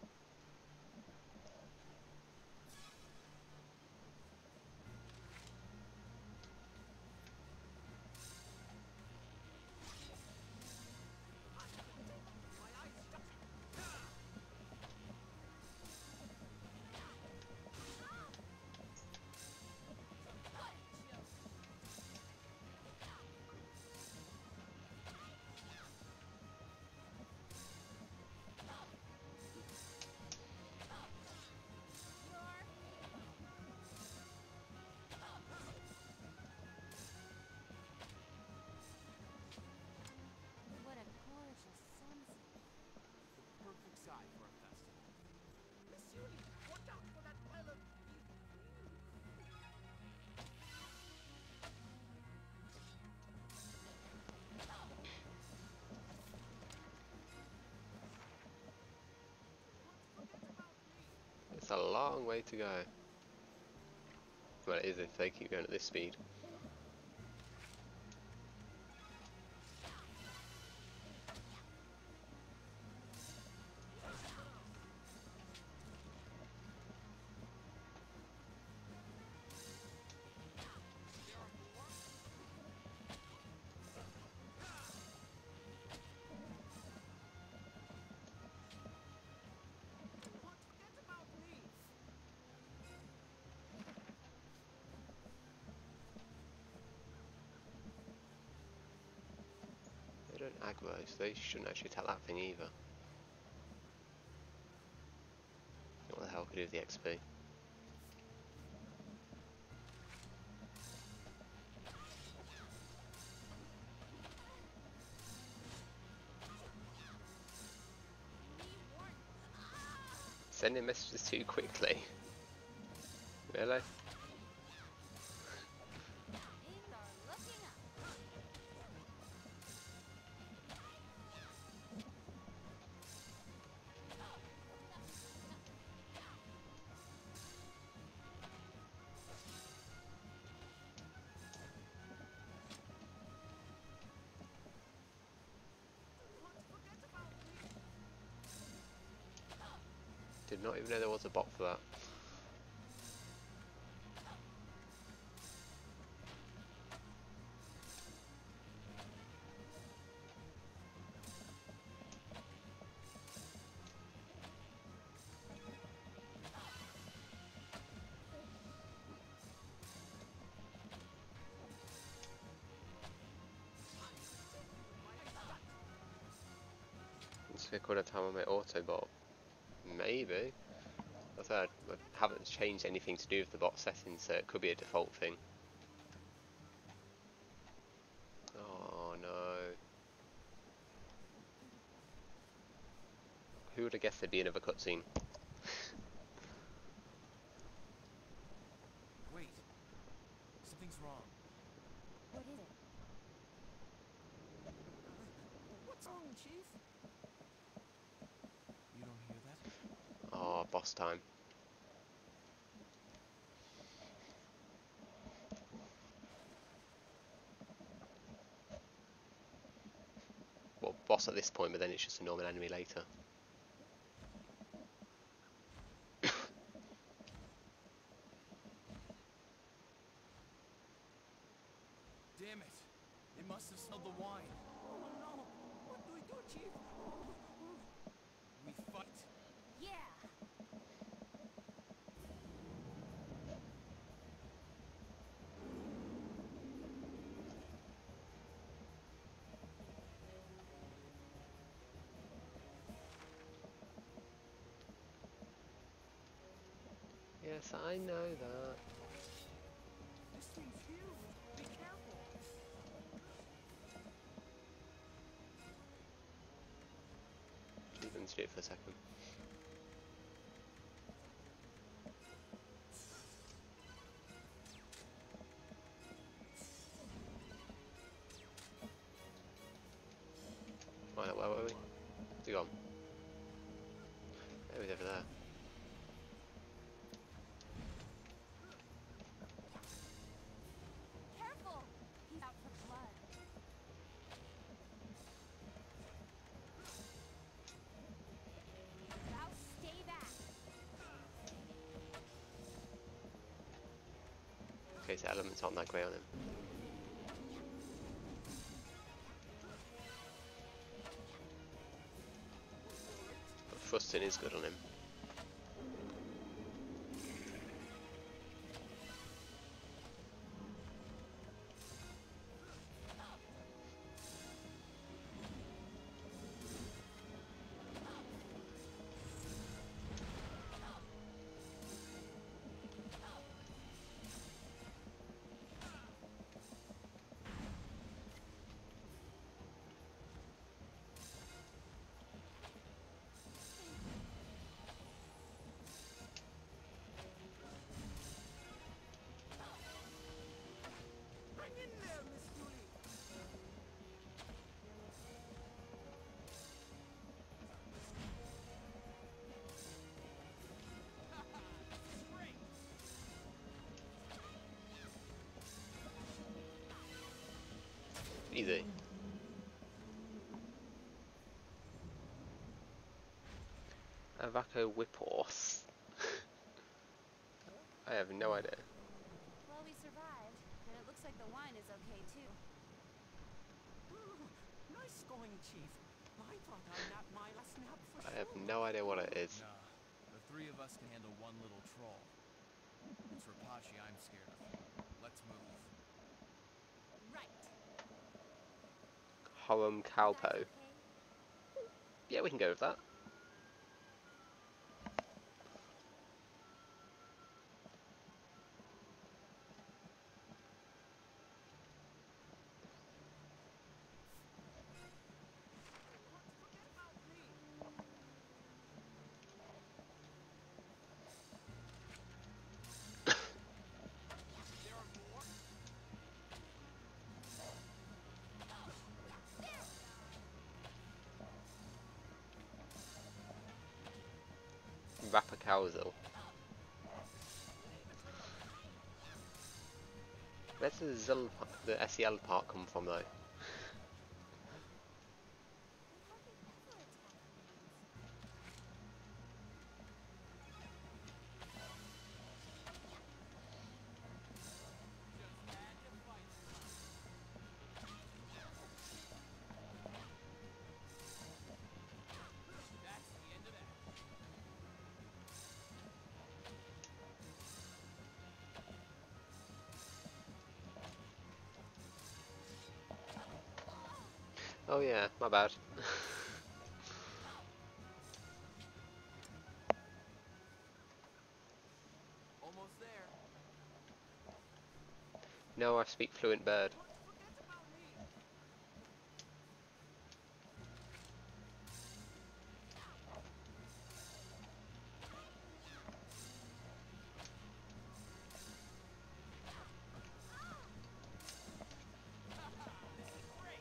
[SPEAKER 10] What a gorgeous sunset.
[SPEAKER 9] The perfect side for a festival. Miss Yuli, watch out for that pile of...
[SPEAKER 1] It's a long way to go. Well, it is if they keep going at this speed.
[SPEAKER 9] Forget about me.
[SPEAKER 1] They don't aggro, so they shouldn't actually attack that thing either. What the hell could do with the X P? Sending messages too quickly. Really?
[SPEAKER 10] Things are looking up.
[SPEAKER 9] Forget about me.
[SPEAKER 1] Did not even know there was a bot for that. It's called a time on my Autobot. Maybe. I said I haven't changed anything to do with the bot settings, so it could be a default thing. Oh no. Who would have guessed there'd be another cutscene?
[SPEAKER 9] Wait. Something's wrong.
[SPEAKER 10] What is it?
[SPEAKER 9] What's wrong, Chief? You don't hear that?
[SPEAKER 1] Oh, boss time. Well, boss at this point, but then it's just a normal enemy later.
[SPEAKER 9] Damn it! It must have smelled the wine. Oh no! What do we do, Chief? We fight.
[SPEAKER 10] Yeah.
[SPEAKER 1] Yes, I know that.
[SPEAKER 6] This thing's huge. Be careful.
[SPEAKER 1] Leave them to do it for a second. Right, where were we? Where's he gone? Oh, he's over there.
[SPEAKER 10] Careful! He's out for blood. Now stay back.
[SPEAKER 1] Okay, so elements aren't that great on him. But thrusting is good on him.
[SPEAKER 6] Hang in there, Miss Julie. This is great.
[SPEAKER 1] Easy. Avaco Whiphorse. I have no idea.
[SPEAKER 10] Well, we survived, and it looks like the wine is okay too.
[SPEAKER 6] Mm, nice going, Chief. I thought I napped my last nap for
[SPEAKER 1] I have
[SPEAKER 6] sure.
[SPEAKER 1] no idea what it is.
[SPEAKER 11] Nah, the three of us can handle one little troll. It's Rapachi I'm scared of. Let's move.
[SPEAKER 10] Right.
[SPEAKER 1] Horum
[SPEAKER 10] That's
[SPEAKER 1] Calpo.
[SPEAKER 10] okay.
[SPEAKER 1] Yeah, we can go with that.
[SPEAKER 6] Forget about me. There are more.
[SPEAKER 1] Rappacousel. Where's the Zil, the S E L part come from though?
[SPEAKER 6] That's the end of that.
[SPEAKER 1] Oh yeah, my bad.
[SPEAKER 6] Almost there.
[SPEAKER 1] No, I speak fluent bird.
[SPEAKER 6] Forget about me. This is great.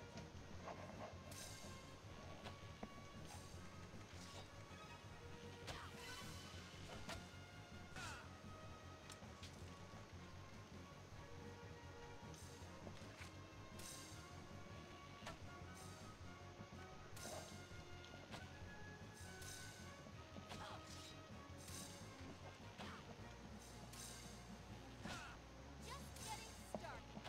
[SPEAKER 10] Just getting started.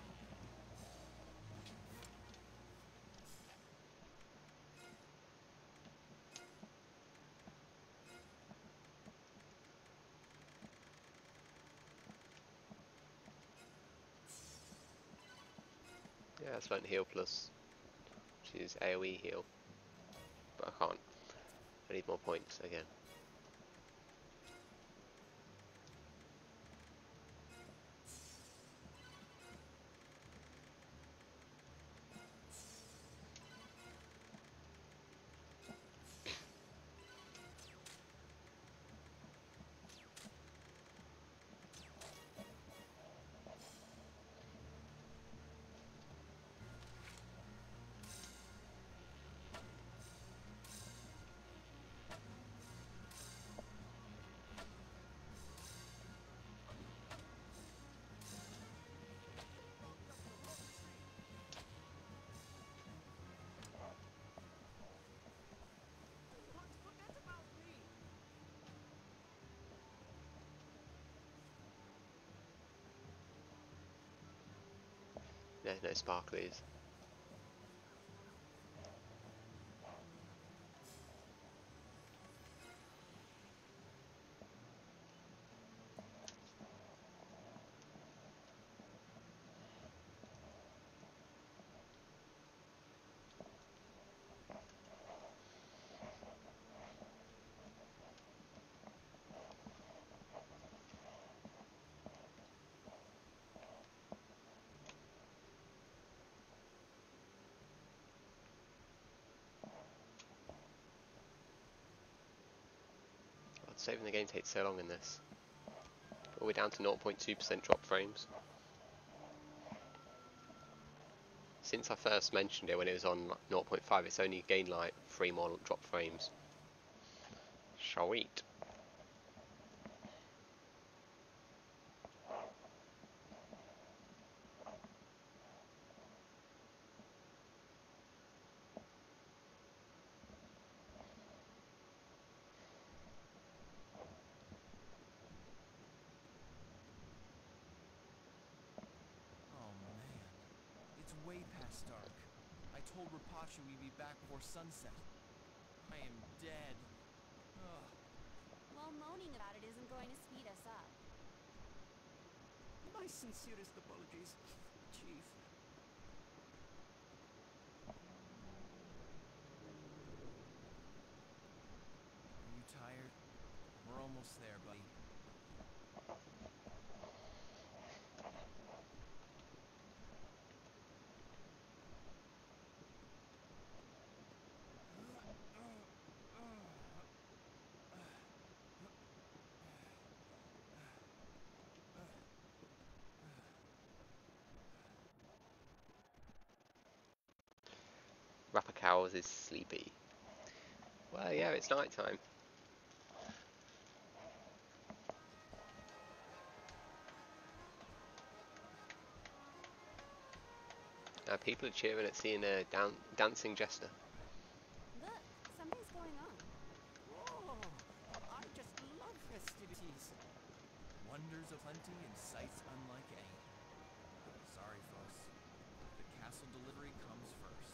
[SPEAKER 1] Yeah, it's learned heal plus, which is AoE heal. But I can't. I need more points again. No, no sparklies. Saving the game takes so long in this. But we're down to zero point two percent drop frames. Since I first mentioned it when it was on zero point five, it's only gained like three more drop frames. Sweet.
[SPEAKER 11] Oh man, it's way past dark. I told Rapachi we'd be back before sunset. I am dead. Ugh.
[SPEAKER 10] Well, moaning about it isn't going to speed us up.
[SPEAKER 9] My sincerest apologies, Chief.
[SPEAKER 11] Are you tired? We're almost there, buddy.
[SPEAKER 1] Rapacals is sleepy. Well, yeah, it's night time. Uh, people are cheering at seeing a dan dancing jester.
[SPEAKER 10] Look, something's going on.
[SPEAKER 9] Oh, I just love festivities.
[SPEAKER 11] Wonders of plenty and sights unlike any. Sorry, folks. The castle delivery comes first.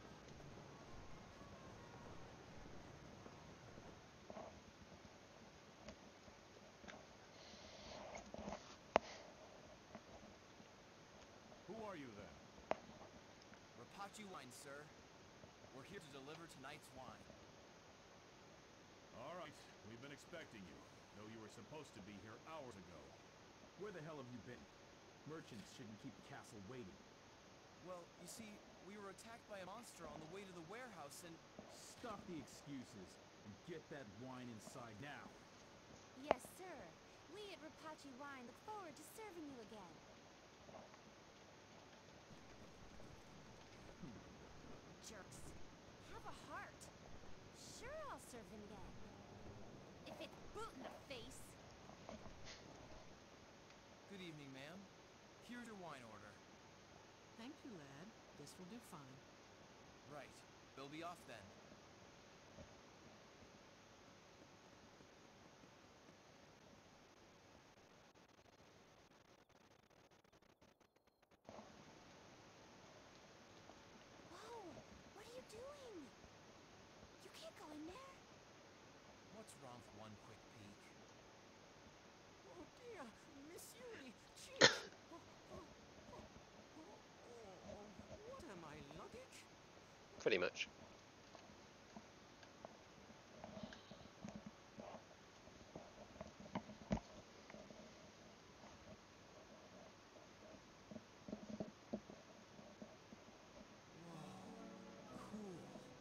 [SPEAKER 4] Who are you then?
[SPEAKER 11] Rapachi wine, sir. We're here to deliver tonight's wine.
[SPEAKER 4] All right, we've been expecting you, though you were supposed to be here hours ago. Where the hell have you been? Merchants shouldn't keep the castle waiting.
[SPEAKER 11] Well, you see, we were attacked by a monster on the way to the warehouse and...
[SPEAKER 4] Stop the excuses and get that wine inside now.
[SPEAKER 10] Yes, sir. We at Rapachi Wine look forward to serving you again. Jerks. Have a heart. Sure, I'll serve them again. If it's boot in the face.
[SPEAKER 11] Good evening, ma'am. Here's your wine order.
[SPEAKER 9] Thank you, lad. This will do fine.
[SPEAKER 11] Right. We'll be off then.
[SPEAKER 10] Whoa! What are you doing? You can't go in there.
[SPEAKER 11] What's wrong with one quick peek?
[SPEAKER 9] Oh dear, Miss Yuri, Chief. oh, oh, oh, oh, oh, what am I, luggage?
[SPEAKER 1] Pretty much.
[SPEAKER 11] Cool.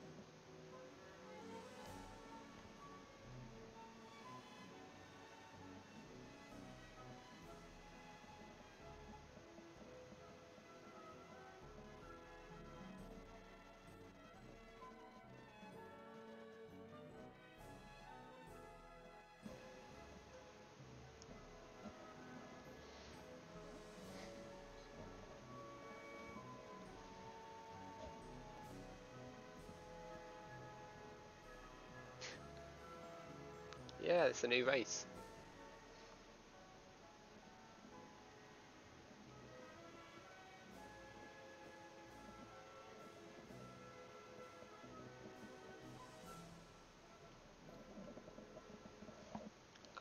[SPEAKER 1] Yeah, it's a new race.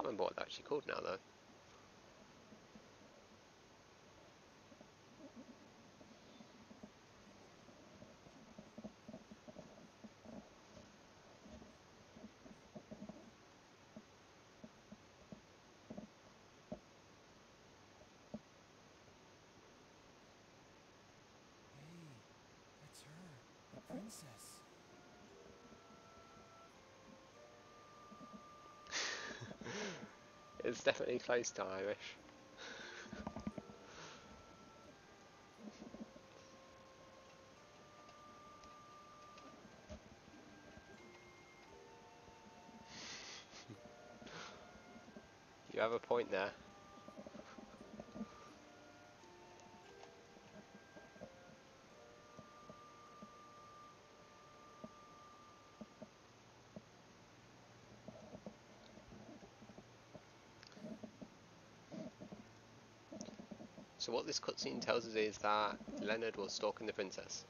[SPEAKER 1] Can't remember what they're actually called now though.
[SPEAKER 11] Hey, that's her, the princess.
[SPEAKER 1] It's definitely close to Irish. You have a point there. So what this cutscene tells us is that Leonard was stalking the princess.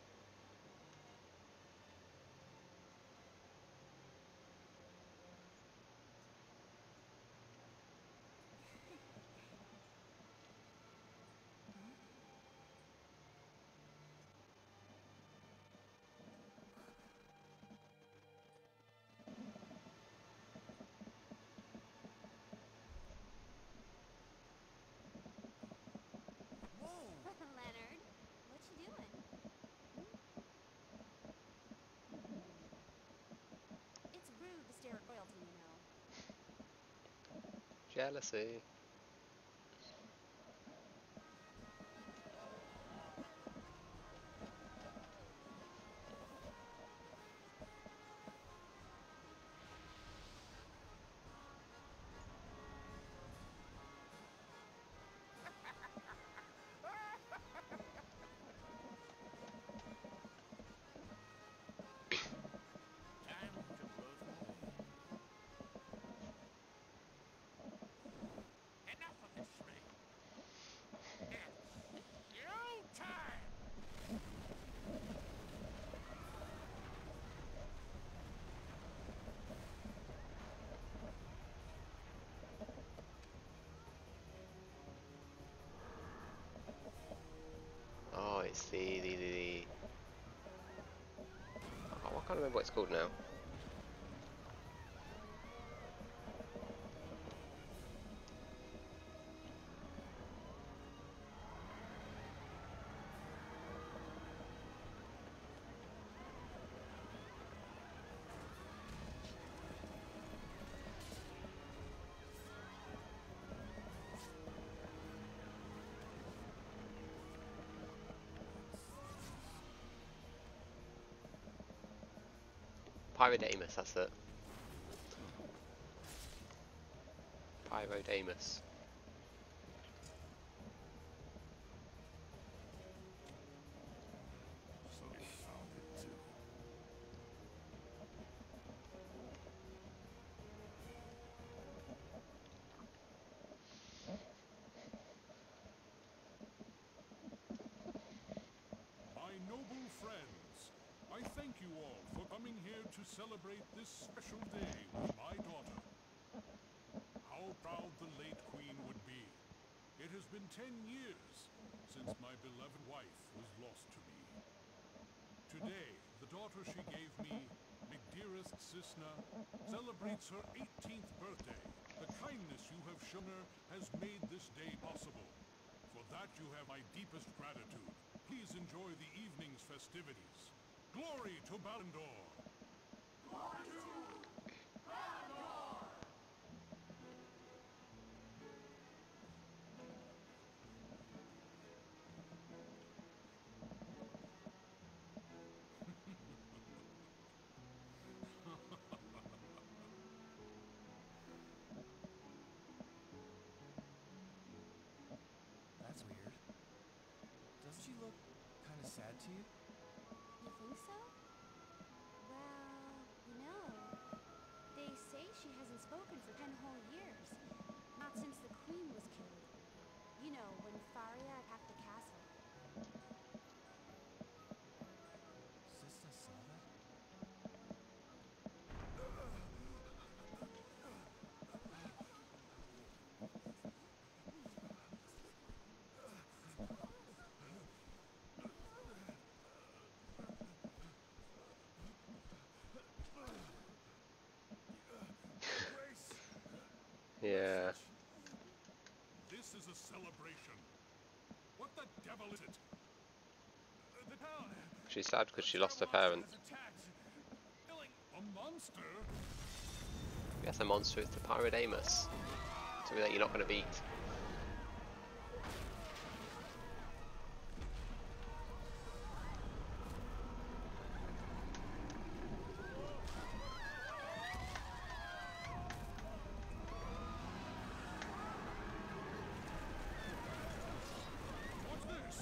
[SPEAKER 10] Leonard, what you doing? It's rude to stare at royalty, you know.
[SPEAKER 1] Jealousy.
[SPEAKER 3] Time to blow them away. Enough of this, Ray. It's showtime!
[SPEAKER 1] Oh, it's the the the. the... Oh, I can't remember what it's called now. Pyrodamus, that's it. Pyrodamus.
[SPEAKER 3] So you found it too.
[SPEAKER 5] My noble friends, I thank you all for coming here to celebrate this special day with my daughter. How proud the late queen would be. It has been ten years since my beloved wife was lost to me. Today, the daughter she gave me, my dearest Cisna, celebrates her eighteenth birthday. The kindness you have shown her has made this day possible. For that you have my deepest gratitude. Please enjoy the evening's festivities. Glory to Balandor!
[SPEAKER 11] That's weird. Doesn't she look kind of sad to you?
[SPEAKER 10] You think so? Well, you know, they say she hasn't spoken for ten whole years. Not since the queen was killed. You know, when Faria attacked the castle.
[SPEAKER 11] Sister saw that?
[SPEAKER 1] Yeah.
[SPEAKER 5] This is a celebration. What the devil is it? Uh, the town.
[SPEAKER 1] She's sad because she lost her parents.
[SPEAKER 5] has attacked. Killing a monster.
[SPEAKER 1] Yes, a monster is the Pyrodamus. Something that you're not going to beat.
[SPEAKER 5] What's this?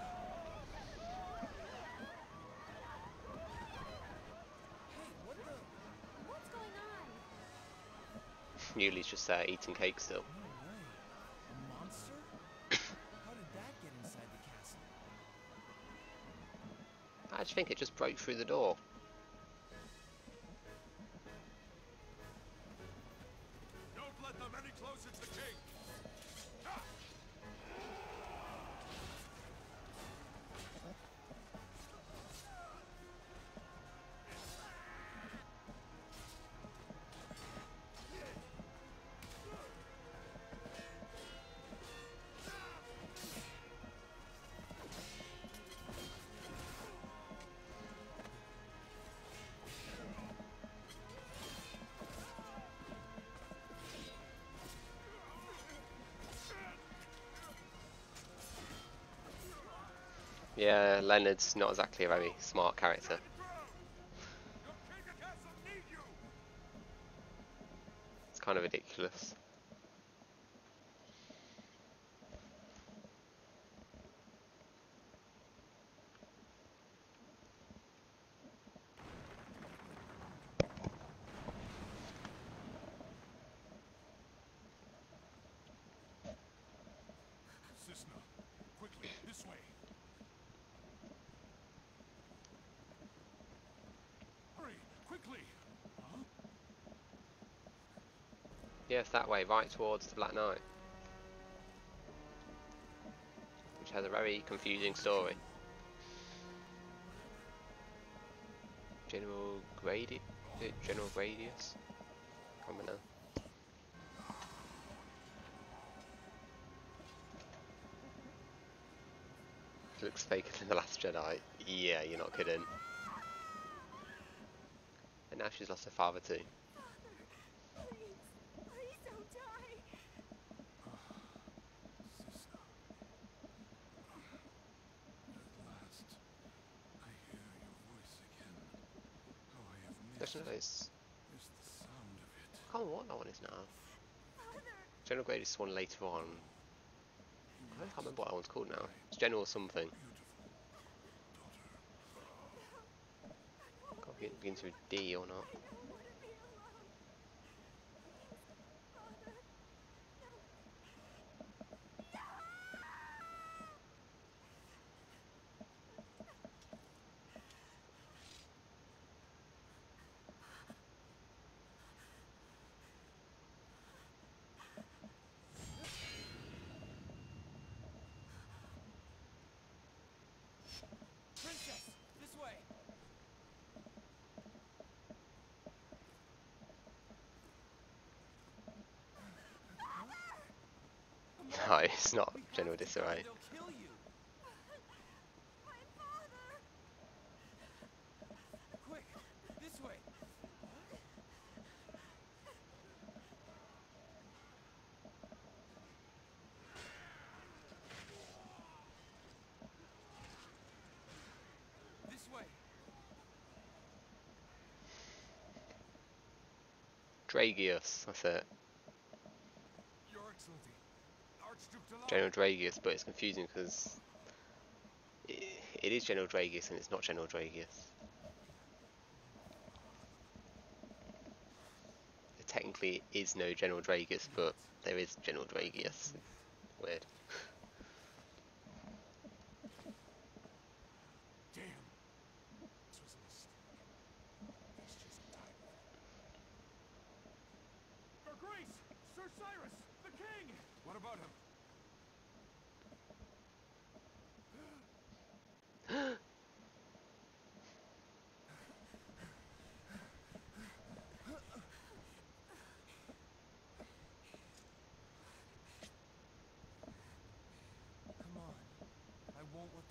[SPEAKER 11] Hey, what the?
[SPEAKER 10] What's going on?
[SPEAKER 1] Yuli's just there eating cake still.
[SPEAKER 11] No way. A monster? How did that get inside the castle?
[SPEAKER 1] I just think it just broke through the door.
[SPEAKER 3] Don't let them any closer to the king. Ah!
[SPEAKER 1] Yeah, Leonard's not exactly a very smart character. It's kind of ridiculous.
[SPEAKER 5] Cisna, quickly, this way. Hurry, quickly. Huh?
[SPEAKER 1] Yes, that way, right towards the Black Knight. Which has a very confusing story. General Grady? Is it General Gradius? I can't remember now. Looks faker than the Last Jedi. Yeah, you're not kidding. And now she's lost her father too.
[SPEAKER 10] Please, please don't die.
[SPEAKER 5] Cisna. At last, I hear your voice again. How I have missed,
[SPEAKER 1] There's no it's
[SPEAKER 5] missed the sound of it.
[SPEAKER 1] I can't remember what that one is now.
[SPEAKER 10] Father.
[SPEAKER 1] General Gradius one later on. I can't remember what that one's called now. It's General something. Can't begin begins with D or not.
[SPEAKER 10] I don't want to be alone. Please, Father.
[SPEAKER 11] Princess, this way.
[SPEAKER 1] No, it's not
[SPEAKER 11] We have
[SPEAKER 1] General
[SPEAKER 11] to go,
[SPEAKER 1] Disarray.
[SPEAKER 11] they'll kill you.
[SPEAKER 10] My father.
[SPEAKER 11] Quick, this way. This way.
[SPEAKER 1] Dragius, that's it.
[SPEAKER 3] Your Excellency, Archduke Delar.
[SPEAKER 1] General Dragius, but it's confusing because it, it is General Dragius and it's not General Dragius. There technically is no General Dragius, but there is General Dragius. Weird.
[SPEAKER 5] Damn. This was a mistake. Let's just die with it.
[SPEAKER 4] Your Grace! Sir Cyrus! The king!
[SPEAKER 3] What about him?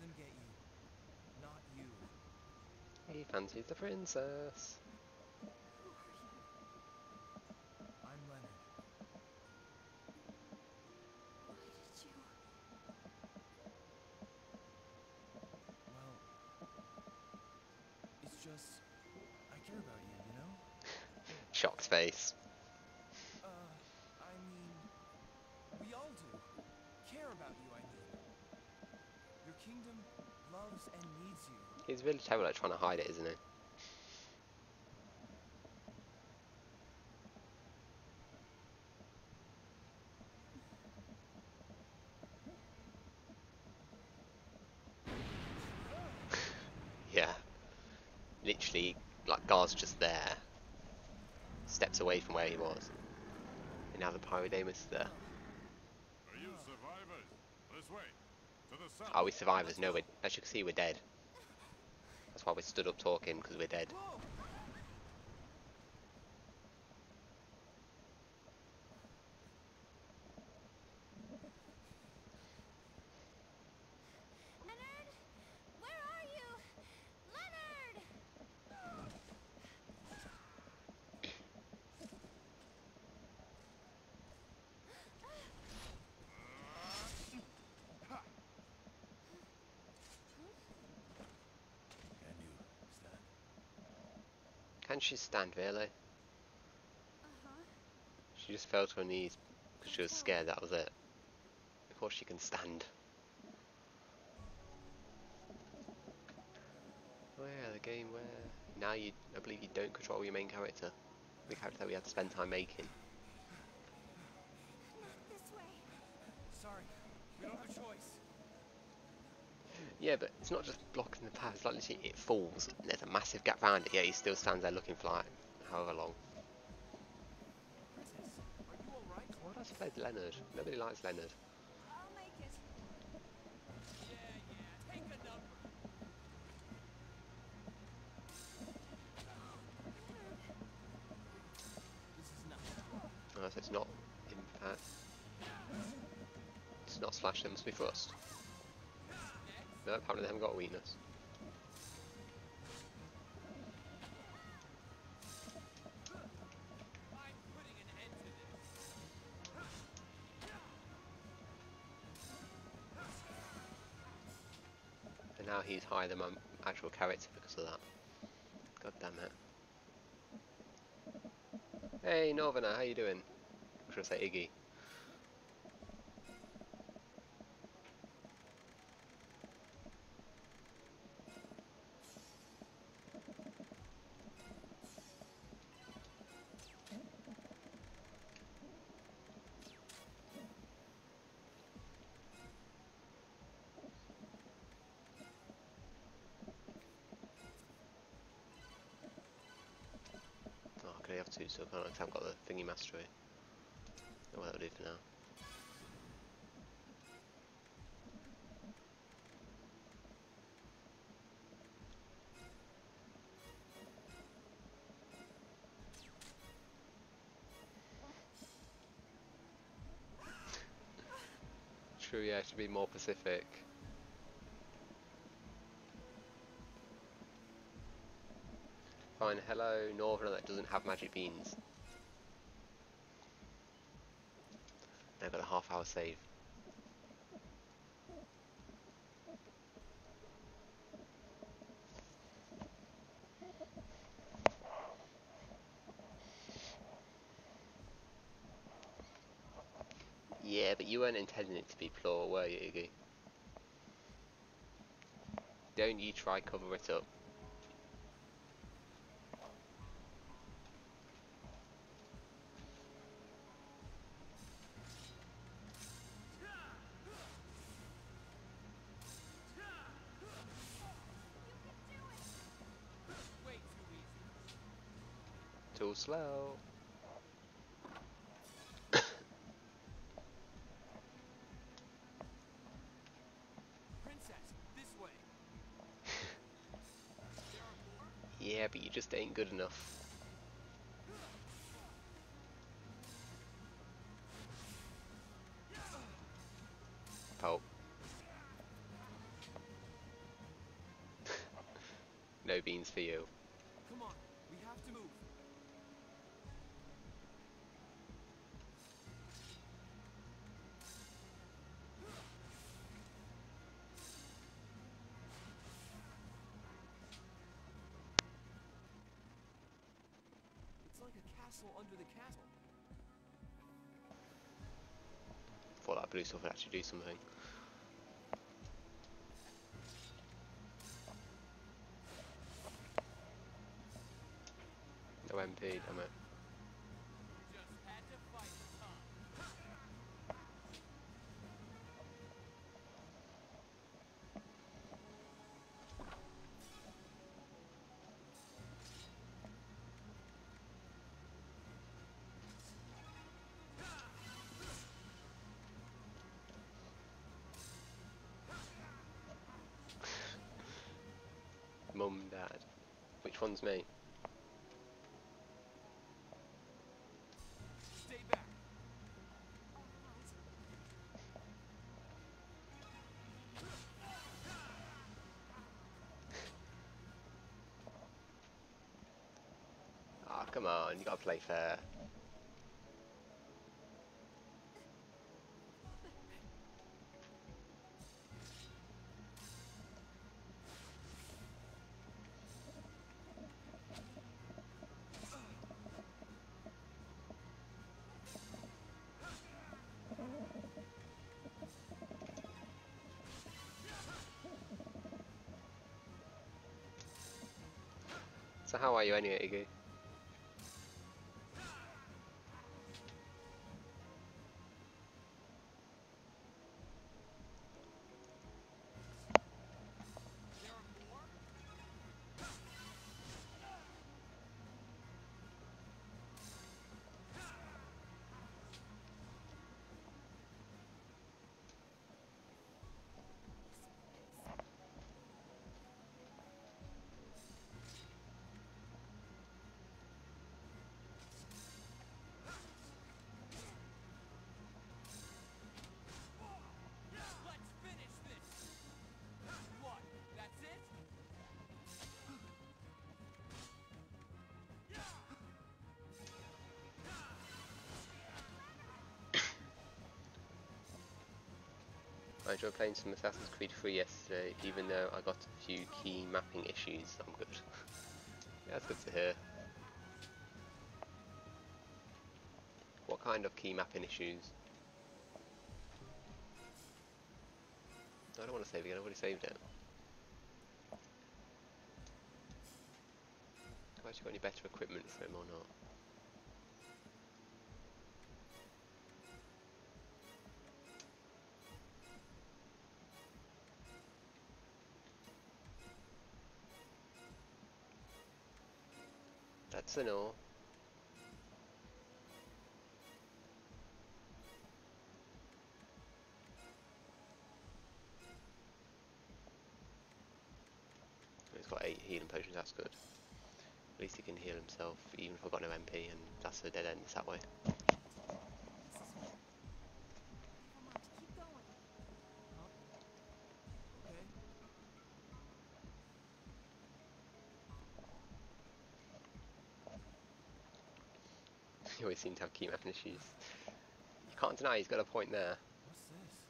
[SPEAKER 11] can get you, not you.
[SPEAKER 1] He fancies the princess.
[SPEAKER 11] I'm Leonard.
[SPEAKER 10] Why did you...
[SPEAKER 11] Well, it's just I care about you, you know?
[SPEAKER 1] Shocked face.
[SPEAKER 11] Uh, I mean, we all do. Care about you, I mean. Your kingdom loves and needs you.
[SPEAKER 1] He's really terrible at trying to hide it, isn't he? Yeah. Literally, like, Gar's just there. Steps away from where he was. And now the Pyrodamus is there.
[SPEAKER 3] Are you survivors? This way. To the south.
[SPEAKER 1] Are we survivors? No, we're, as you can see, we're dead. That's why we stood up talking, because we're dead.
[SPEAKER 11] Whoa!
[SPEAKER 10] Leonard? Where are you? Leonard!
[SPEAKER 6] Can you stand?
[SPEAKER 1] Can she stand, really?
[SPEAKER 10] Uh-huh.
[SPEAKER 1] She just fell to her knees because she was scared, that was it. Of course she can stand. Oh yeah, the game where now you, I believe you don't control your main character. The character that we had to spend time making.
[SPEAKER 10] Not this way.
[SPEAKER 11] Sorry, we don't have a choice.
[SPEAKER 1] Yeah, but it's not just blocking the path, it's like literally it falls and there's a massive gap around it, yet he still stands there looking for like however long.
[SPEAKER 11] Princess, are you alright?
[SPEAKER 1] Why does play Leonard? Nobody likes Leonard.
[SPEAKER 10] I'll make it.
[SPEAKER 11] Yeah, yeah, take a number. This is not.
[SPEAKER 1] Oh, so it's not impact. It's not slash, it must be thrust. No, apparently they haven't got a weakness.
[SPEAKER 11] I'm putting an end to this.
[SPEAKER 1] And now he's higher than my actual character because of that. God damn it. Hey Northerner, how you doing? Should I say Iggy? Oh, I can only have two, so I can't, I haven't got the thingy mastery. Oh, that'll do for now. True, yeah, it should be more Pacific. Fine, hello, Northerner that doesn't have magic beans. I've got a half hour save. Yeah, but you weren't intending it to be plural, were you, Iggy? Don't you try cover it up.
[SPEAKER 11] Way too easy.
[SPEAKER 1] Too slow.
[SPEAKER 11] Princess, this way. There are more?
[SPEAKER 1] Yeah, but you just ain't good enough. Oh. no beans for you.
[SPEAKER 11] Come on, we have to move. It's like a castle under the castle.
[SPEAKER 1] Thought that blue stuff would actually do something. No M P, damn it.
[SPEAKER 11] Just had to fight, huh?
[SPEAKER 1] Mum, Dad. Which one's me?
[SPEAKER 11] Stay back.
[SPEAKER 1] Ah, come on, you gotta play fair. So how are you anyway, Iggy?
[SPEAKER 11] Let's finish this. What? That's it?
[SPEAKER 1] I enjoyed playing some Assassin's Creed three yesterday, even though I got a few key mapping issues. I'm good. Yeah, that's good to hear. What kind of key mapping issues? I don't want to save again, I've already saved it. Have I actually got any better equipment for him or not? That's a no. He's got eight healing potions, that's good. At least he can heal himself, even if I've got no M P, and that's a dead end that way.
[SPEAKER 10] Come on, keep going.
[SPEAKER 11] Okay.
[SPEAKER 1] He always seems to have key mapping issues. You can't deny he's got a point there.
[SPEAKER 11] What's this?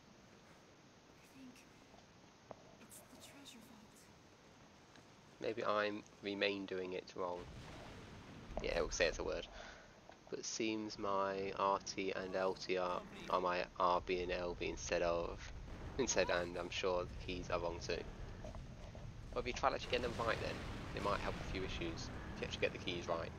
[SPEAKER 10] I think it's the treasure vault.
[SPEAKER 1] Maybe I'm remain doing it wrong. Yeah, we'll say it's a word. But it seems my R T and L T are, are my R B and L B instead of instead, and I'm sure the keys are wrong too. But if you try to actually get them right, then it might help a few issues if you actually get the keys right.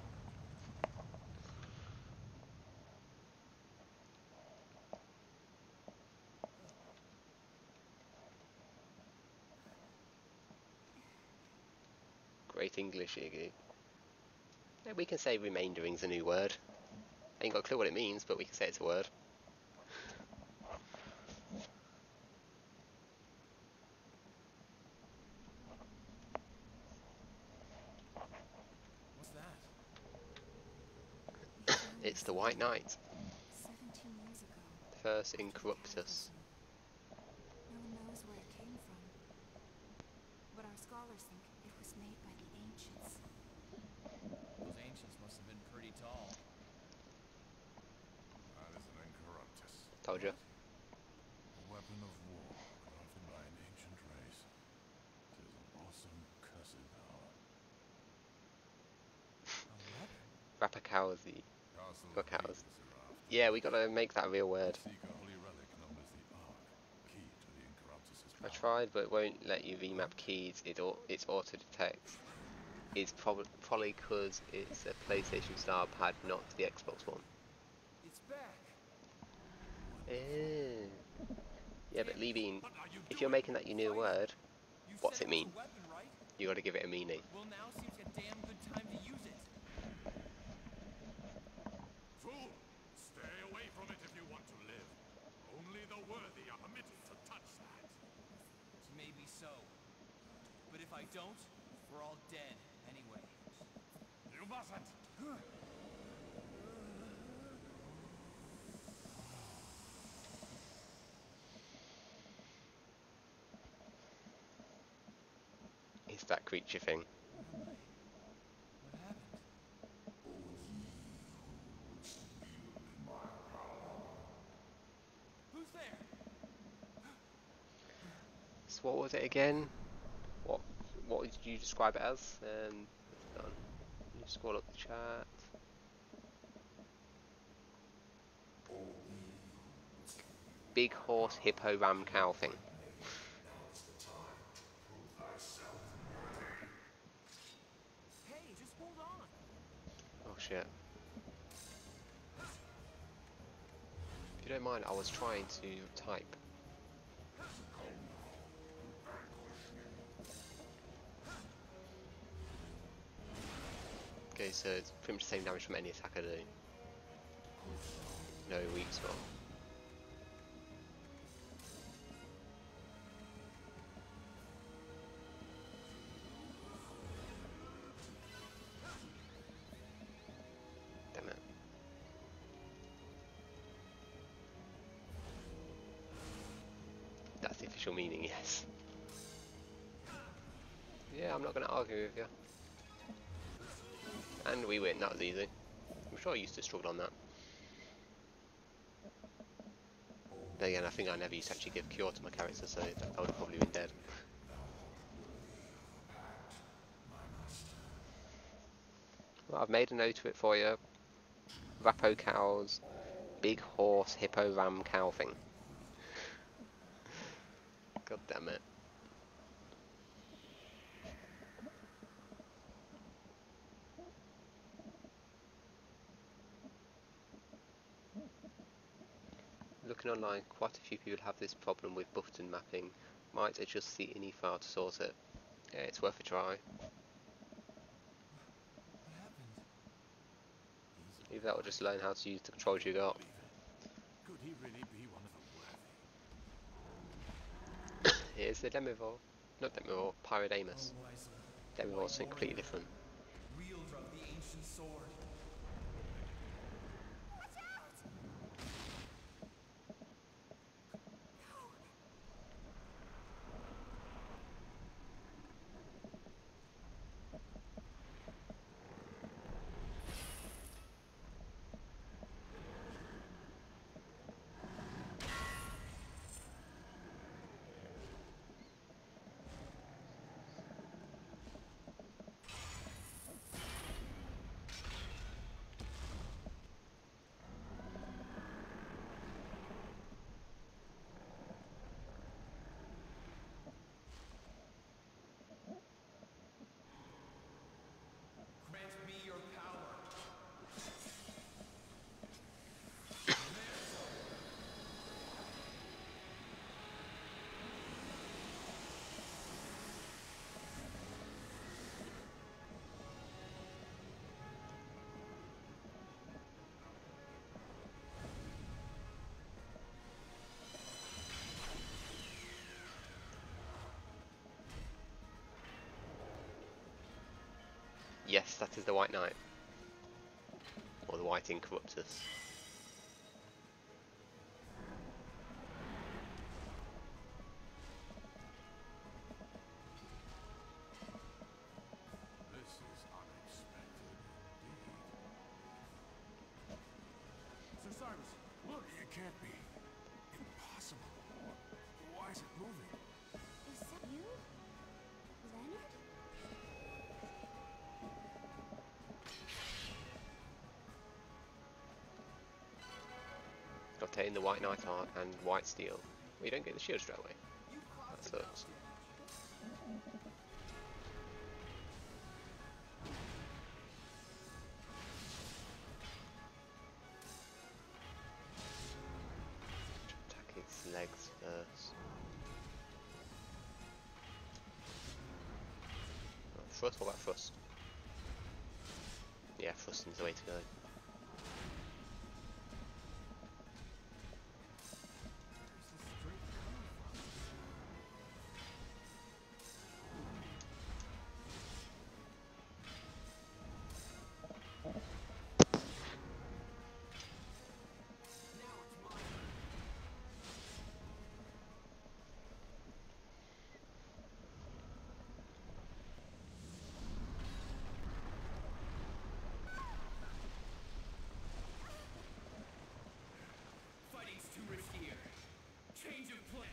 [SPEAKER 1] Great English, Iggy. Yeah, we can say remaindering's a new word. I ain't got a clue what it means, but we can say it's a word.
[SPEAKER 11] What's that?
[SPEAKER 1] It's the White Knight.
[SPEAKER 10] Seventeen years ago.
[SPEAKER 1] First in Corruptus.
[SPEAKER 10] No one knows where it came from. But our scholars think it was
[SPEAKER 1] nostalgia.
[SPEAKER 3] A weapon of war crafted by an ancient race. Tis an awesome cursed power.
[SPEAKER 1] Rapper cows, the
[SPEAKER 3] Castle
[SPEAKER 1] got
[SPEAKER 3] of
[SPEAKER 1] cows.
[SPEAKER 3] Hades, Seraph.
[SPEAKER 1] Yeah, we gotta make that a real word.
[SPEAKER 3] Seek a holy relic known as the Ark, key to the Incorruptus'
[SPEAKER 1] I
[SPEAKER 3] power.
[SPEAKER 1] tried, but it won't let you remap keys. It au it's auto detects. It's prob probably because it's a PlayStation Star pad, not the Xbox One.
[SPEAKER 11] It's back.
[SPEAKER 1] Eh. Yeah, but Lee Bean, if you're making that your new word,
[SPEAKER 11] You
[SPEAKER 1] what's
[SPEAKER 11] said
[SPEAKER 1] it
[SPEAKER 11] was
[SPEAKER 1] mean?
[SPEAKER 11] a weapon, right?
[SPEAKER 1] You gotta give it a meaning.
[SPEAKER 11] Well, now seems like a damn good time to use it.
[SPEAKER 3] Fool! Stay away from it if you want to live. Only the worthy are permitted to touch that.
[SPEAKER 11] Maybe so. But if I don't, we're all dead anyway.
[SPEAKER 3] You mustn't!
[SPEAKER 1] It's that creature thing.
[SPEAKER 11] What happened? Who's there?
[SPEAKER 1] So what was it again? What what did you describe it as? Um, it's done. You scroll up the chat. Big horse hippo ram cow thing.
[SPEAKER 11] Hey, just hold on.
[SPEAKER 1] Oh shit. If you don't mind, I was trying to type. Okay, so it's pretty much the same damage from any attack I do. No weak spot. Damn it. That's the official meaning, yes. Yeah, I'm not going to argue with you. And we win, that was easy. I'm sure I used to struggle on that. Then again, I think I never used to actually give cure to my character, so I would have probably been dead. Well, I've made a note of it for you. Rappo cows, big horse, hippo, ram, cow thing. God damn it. Looking online, quite a few people have this problem with button mapping. Might adjust the ini file to sort it. Yeah, it's worth a try.
[SPEAKER 11] What happened?
[SPEAKER 1] Either that or just learn how to use the controls you got.
[SPEAKER 3] Could he really be one of the worthy?
[SPEAKER 1] Here's the Demivore. Not Demivore, Pyrodamus. Demivore's something completely different.
[SPEAKER 11] Wielder of the ancient sword. Grant me your power.
[SPEAKER 1] Yes, that is the White Knight. Or the White Incorruptus.
[SPEAKER 3] This is unexpected indeed.
[SPEAKER 4] Sir Cyrus, look!
[SPEAKER 3] It can't be.
[SPEAKER 11] Why is it moving?
[SPEAKER 10] Is that you? Leonard?
[SPEAKER 1] Obtain the White Knight art and White Steel. Well, you don't get the shield straight away. That sucks. Attack its legs first. Oh, thrust? What about thrust? Yeah, thrusting's the way to go.
[SPEAKER 11] Fighting's too risky here. Change of plan.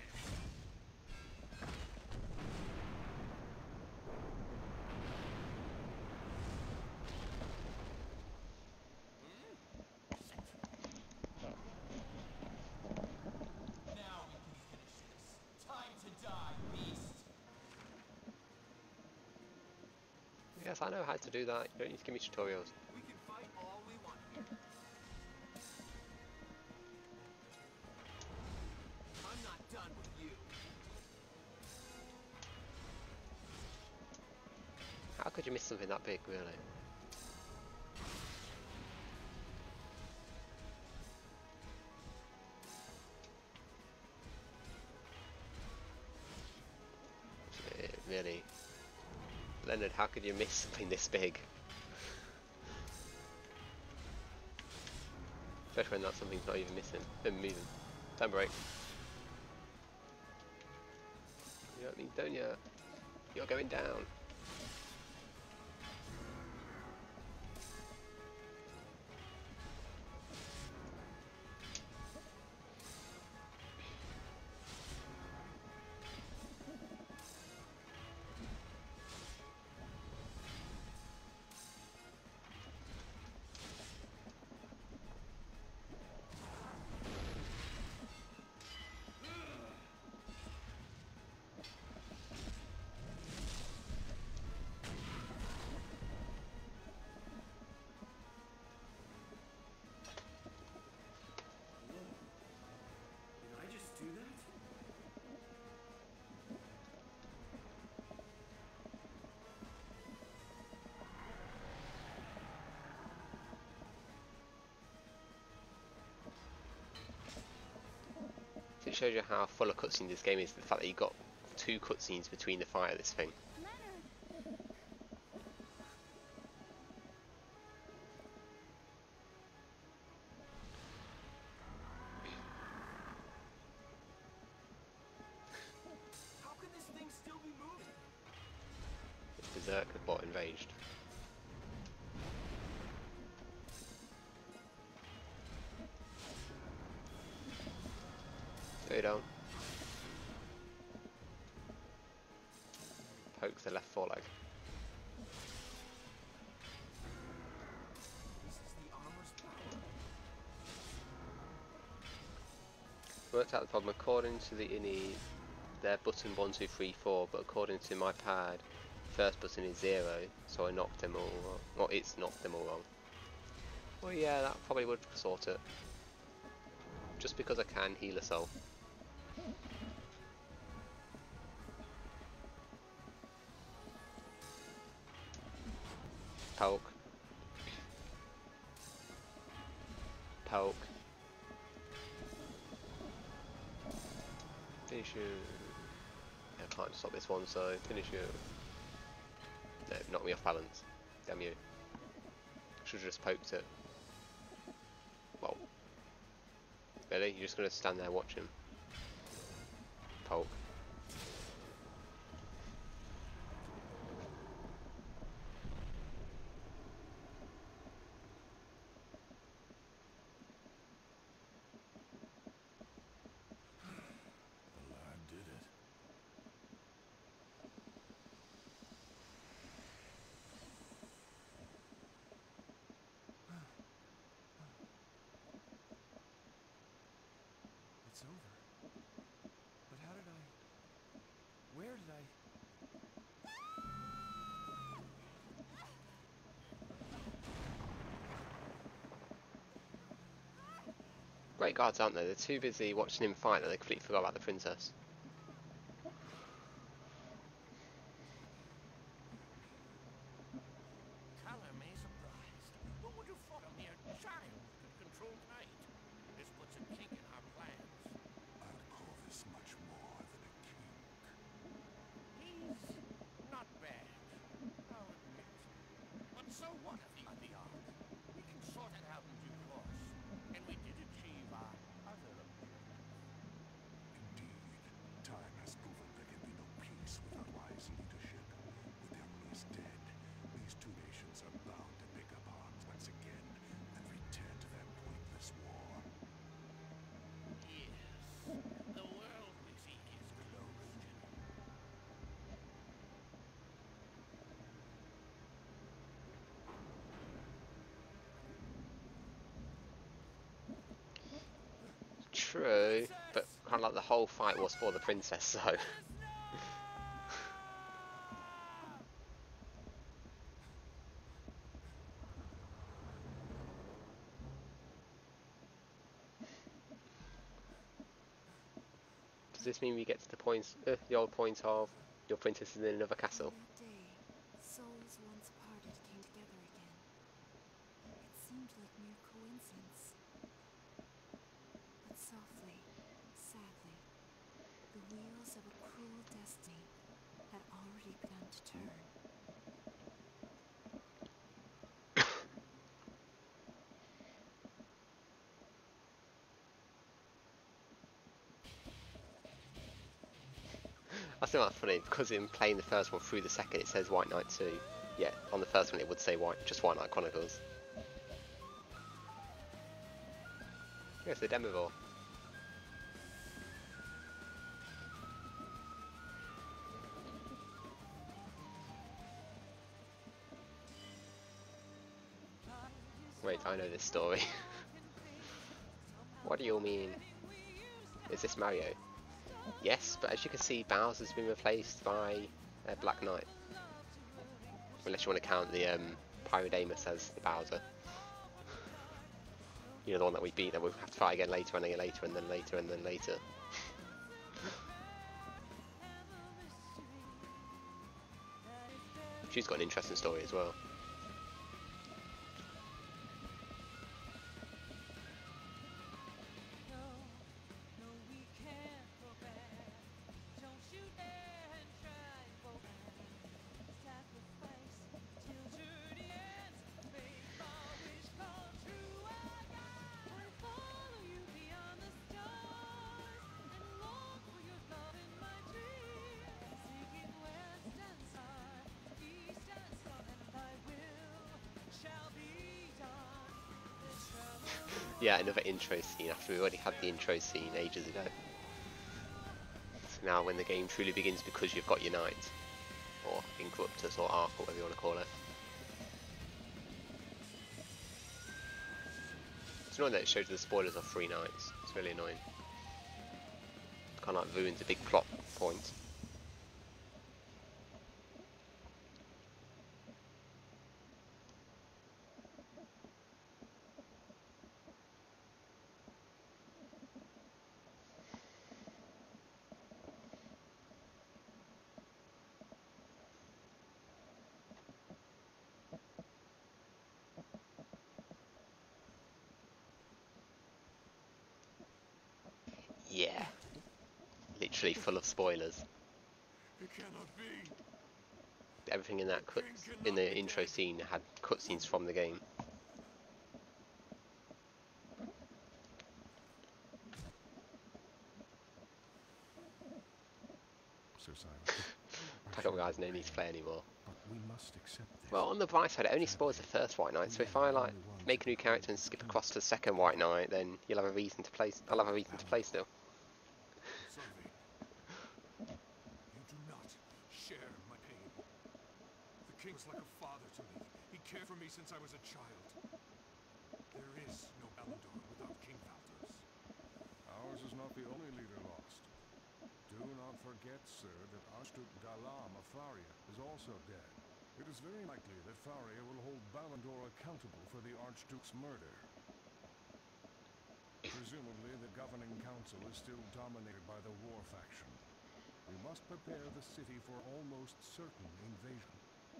[SPEAKER 11] Now we can finish this. Time to die, beast.
[SPEAKER 1] Yes, I know how to do that. You don't need to give me tutorials.
[SPEAKER 11] We can fight all we want here. I'm not done with you.
[SPEAKER 1] How could you miss something that big, really? Eh, Really? Leonard, how could you miss something this big? Especially when that something's not even missing, uh, moving. Don't break. You know what I mean, don't you? You're going down.
[SPEAKER 11] Did I just do that?
[SPEAKER 1] It shows you how full of cutscenes this game is. The fact that you got two cutscenes between the fight of this thing.
[SPEAKER 10] Leonard!
[SPEAKER 11] How could this thing still be moving?
[SPEAKER 1] It's Berserk bot enraged. Go down. Poke the left foreleg.
[SPEAKER 11] This is the armor's power.
[SPEAKER 1] Worked out the problem. According to the I N I, they're button one, two, three, four, but according to my pad, first button is zero, so I knocked them all wrong. Well, it's knocked them all wrong. Well, yeah, that probably would sort it. Just because I can heal a soul. Poke. Poke. Finish you. I can't stop this one, so finish you. No, knock me off balance. Damn you. Should have just poked it. Whoa. Really? You're just gonna stand there watching? Poke.
[SPEAKER 3] The lad did
[SPEAKER 11] it's over. But how did I... Where did I...
[SPEAKER 1] Great guards, aren't they? They're too busy watching him fight that they completely forgot about the princess.
[SPEAKER 3] Color me surprised. Who would have thought a mere child could control night? This puts a kink in our plans.
[SPEAKER 5] I'd call this much more than a kink.
[SPEAKER 3] He's not bad, I'll admit. But so what of the, the arc? We can sort it out in due course. And we did achieve our other objective.
[SPEAKER 5] Indeed, time has proven there can be no peace without wise leadership. With their rulers dead, these two nations are bound to pick up arms once again and return to their pointless war.
[SPEAKER 3] Yes, the world we seek is closed.
[SPEAKER 1] True, but kind of like the whole fight was for the princess, so. Does this mean we get to the point, uh, the old point of your princess is in another castle?
[SPEAKER 10] That day, souls once parted came together again. It seemed like mere coincidence. But softly, sadly, the wheels of a cruel destiny had already begun to turn.
[SPEAKER 1] I think that's funny because in playing the first one through the second it says White Knight two. Yeah, on the first one it would say White, just White Knight Chronicles. Here's the Demivore. Wait, I know this story. What do you mean? Is this Mario? Yes, but as you can see, Bowser's been replaced by uh, Black Knight. Unless you want to count the um, Pyrodamus as the Bowser. You know, the one that we beat, that we'll have to fight again later and then later and then later and then later. She's got an interesting story as well. Yeah, another intro scene after we already had the intro scene ages ago. So now when the game truly begins because you've got your knight. Or Incorruptus or Arc or whatever you want to call it. It's annoying that it shows you the spoilers of three knights. It's really annoying. It kind of like ruins a big plot point. Yeah, literally full of spoilers.
[SPEAKER 3] It cannot be.
[SPEAKER 1] Everything in that cut in the intro scene had cutscenes from the game.
[SPEAKER 7] Sir Cyrus.
[SPEAKER 1] Like up guys, no need to play anymore.
[SPEAKER 7] But we must accept this.
[SPEAKER 1] Well, on the bright side, it only spoils the first White Knight. So if I like make a new character and skip across to the second White Knight, then you'll have a reason to play. I'll have a reason to play still.
[SPEAKER 3] Sylvie, you do not share my pain. The king was like a father to me. He cared for me since I was a child. There is no Balandor without King Valdos.
[SPEAKER 7] Ours is not the forget, sir, that Archduke Galam of Faria is also dead. It is very likely that Faria will hold Ballandor accountable for the Archduke's murder. Presumably, the governing council is still dominated by the war faction. We must prepare the city for almost certain invasion.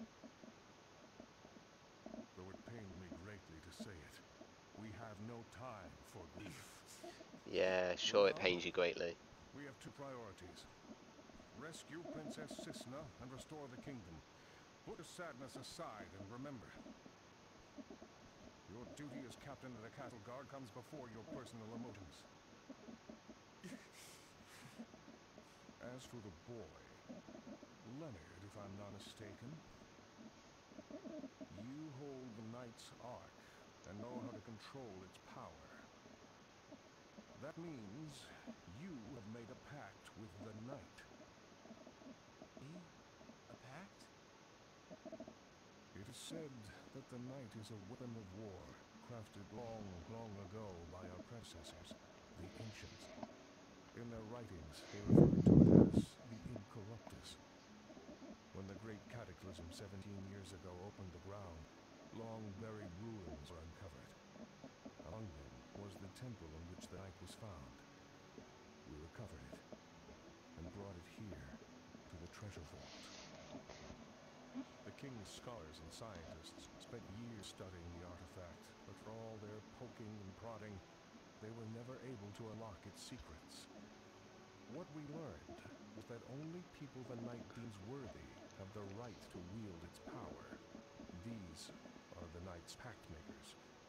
[SPEAKER 7] Though it pains me greatly to say it, we have no time for grief.
[SPEAKER 1] Yeah, sure, it pains you greatly.
[SPEAKER 7] We have two priorities. Rescue Princess Cisna and restore the kingdom. Put the sadness aside and remember, your duty as captain of the cattle guard comes before your personal emotions. As for the boy, Leonard, if I'm not mistaken, you hold the Knight's Ark and know how to control its power. That means you have made a pact with the Knight.
[SPEAKER 11] Me? A pact?
[SPEAKER 7] It is said that the Knight is a weapon of war, crafted long, long ago by our predecessors, the Ancients. In their writings, they refer to it as the Incorruptus. When the Great Cataclysm seventeen years ago opened the ground, long-buried ruins were uncovered. Among them was the temple in which the Knight was found. We recovered it and brought it here to the treasure vault. The king's scholars and scientists spent years studying the artifact, but for all their poking and prodding, they were never able to unlock its secrets. What we learned was that only people the Knight deems worthy have the right to wield its power. These are the Knight's pact makers.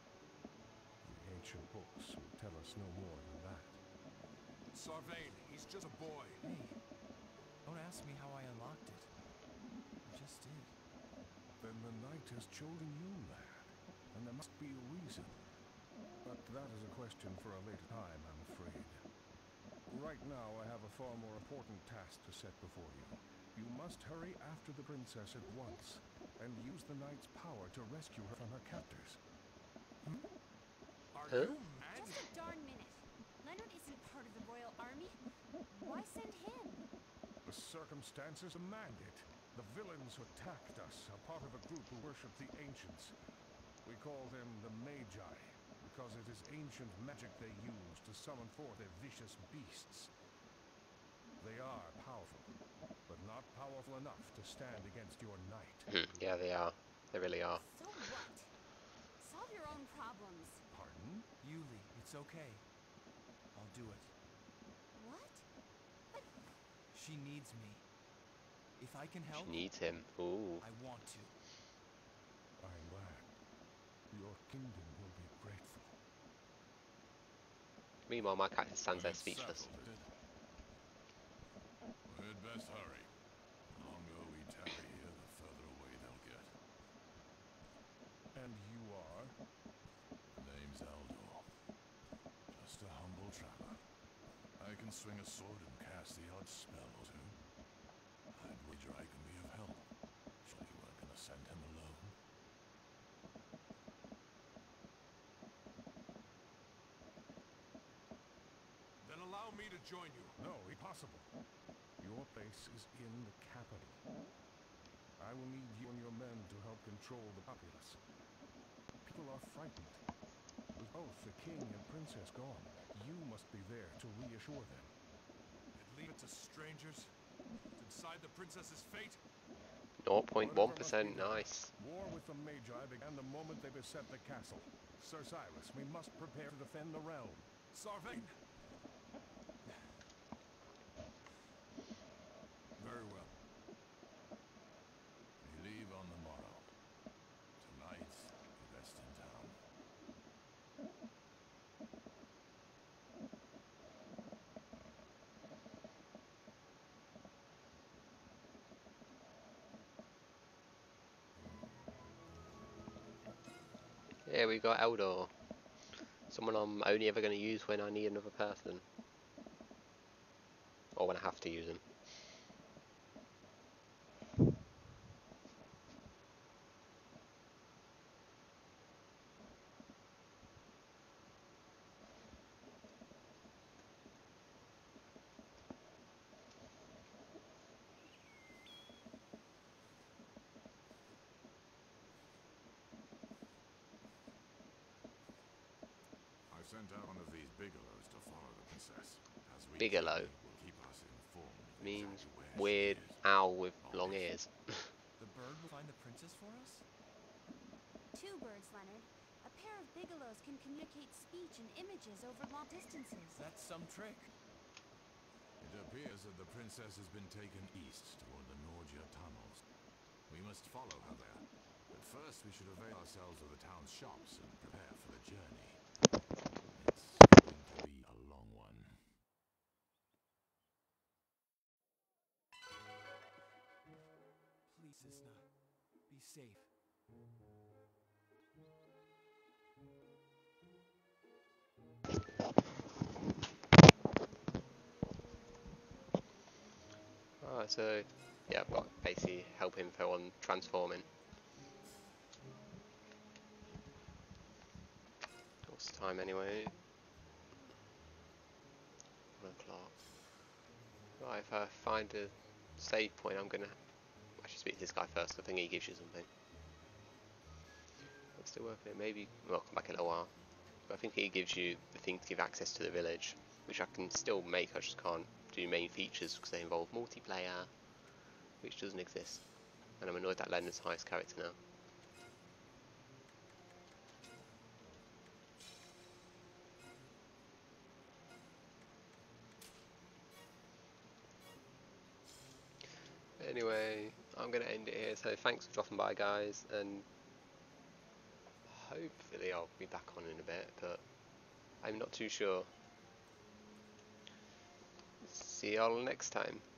[SPEAKER 7] The ancient books will tell us no more than that.
[SPEAKER 5] Sarvain, he's just a boy.
[SPEAKER 11] Hey, don't ask me how I unlocked it. I just did.
[SPEAKER 7] Then the Knight has chosen you, lad, and there must be a reason. But that is a question for a later time, I'm afraid. Right now, I have a far more important task to set before you. You must hurry after the princess at once, and use the Knight's power to rescue her from her captors.
[SPEAKER 11] Hmm?
[SPEAKER 1] Are huh? you
[SPEAKER 10] mad? Just a darn minute. Leonard isn't part of the royal army. Why send him?
[SPEAKER 7] The circumstances demand it. The villains who attacked us are part of a group who worship the Ancients. We call them the Magi, because it is ancient magic they use to summon forth their vicious beasts. They are powerful, but not powerful enough to stand against your knight.
[SPEAKER 1] Yeah, they are. They really are.
[SPEAKER 10] So what? Solve your own problems.
[SPEAKER 7] Pardon?
[SPEAKER 11] Yuli, it's okay. I'll do it.
[SPEAKER 10] What?
[SPEAKER 11] She needs me. If I can help,
[SPEAKER 1] she needs him. Ooh.
[SPEAKER 11] I want to.
[SPEAKER 7] I'm glad. Your kingdom will be grateful.
[SPEAKER 1] Meanwhile, my character stands there speechless.
[SPEAKER 5] We'd best hurry. The longer we tarry here, the further away they'll get.
[SPEAKER 7] And you are?
[SPEAKER 5] Name's Aldor. Just a humble traveler. I can swing a sword and cast the odd spell or two. I'd wager I can be of help. Sure you weren't gonna send him alone?
[SPEAKER 4] Then allow me to join you.
[SPEAKER 7] No, impossible. Your place is in the capital. I will need you and your men to help control the populace. People are frightened. With both the king and princess gone, you must be there to reassure them.
[SPEAKER 4] And leave it to strangers to decide the princess's fate?
[SPEAKER 1] zero point one percent, nice.
[SPEAKER 7] War with the Magi began the moment they beset the castle. Sir Cyrus, we must prepare to defend the realm.
[SPEAKER 4] Sarvain! Very well.
[SPEAKER 5] We leave on the morrow. Tonight, we rest in town.
[SPEAKER 1] Here we got Eldor. Someone I'm only ever going to use when I need another person. Or when I have to use him.
[SPEAKER 7] sent out one of these Bigelows to follow the princess. As we
[SPEAKER 1] Bigelow
[SPEAKER 7] will keep us informed of
[SPEAKER 1] means
[SPEAKER 7] exactly where she
[SPEAKER 1] weird
[SPEAKER 7] is.
[SPEAKER 1] owl with long ears.
[SPEAKER 11] The bird will find the princess for us?
[SPEAKER 10] Two birds, Leonard. A pair of bigelows can communicate speech and images over long distances.
[SPEAKER 11] That's some trick.
[SPEAKER 7] It appears that the princess has been taken east toward the Norgia tunnels. We must follow her there. But first we should avail ourselves of the town's shops and prepare for the journey. It's going to be a long one.
[SPEAKER 11] Please, Cisna. Be safe.
[SPEAKER 1] Alright, so yeah, I've got to basically help info on transforming. What's the time anyway? One o'clock. Right, if I find a save point, I'm gonna actually speak to this guy first. I think he gives you something. I'm still working it. Maybe well, I'll come back in a while. But I think he gives you the thing to give access to the village, which I can still make. I just can't do main features because they involve multiplayer, which doesn't exist. And I'm annoyed that Leonard's highest character now. Anyway, I'm going to end it here, so thanks for dropping by, guys, and hopefully I'll be back on in a bit, but I'm not too sure. See y'all next time.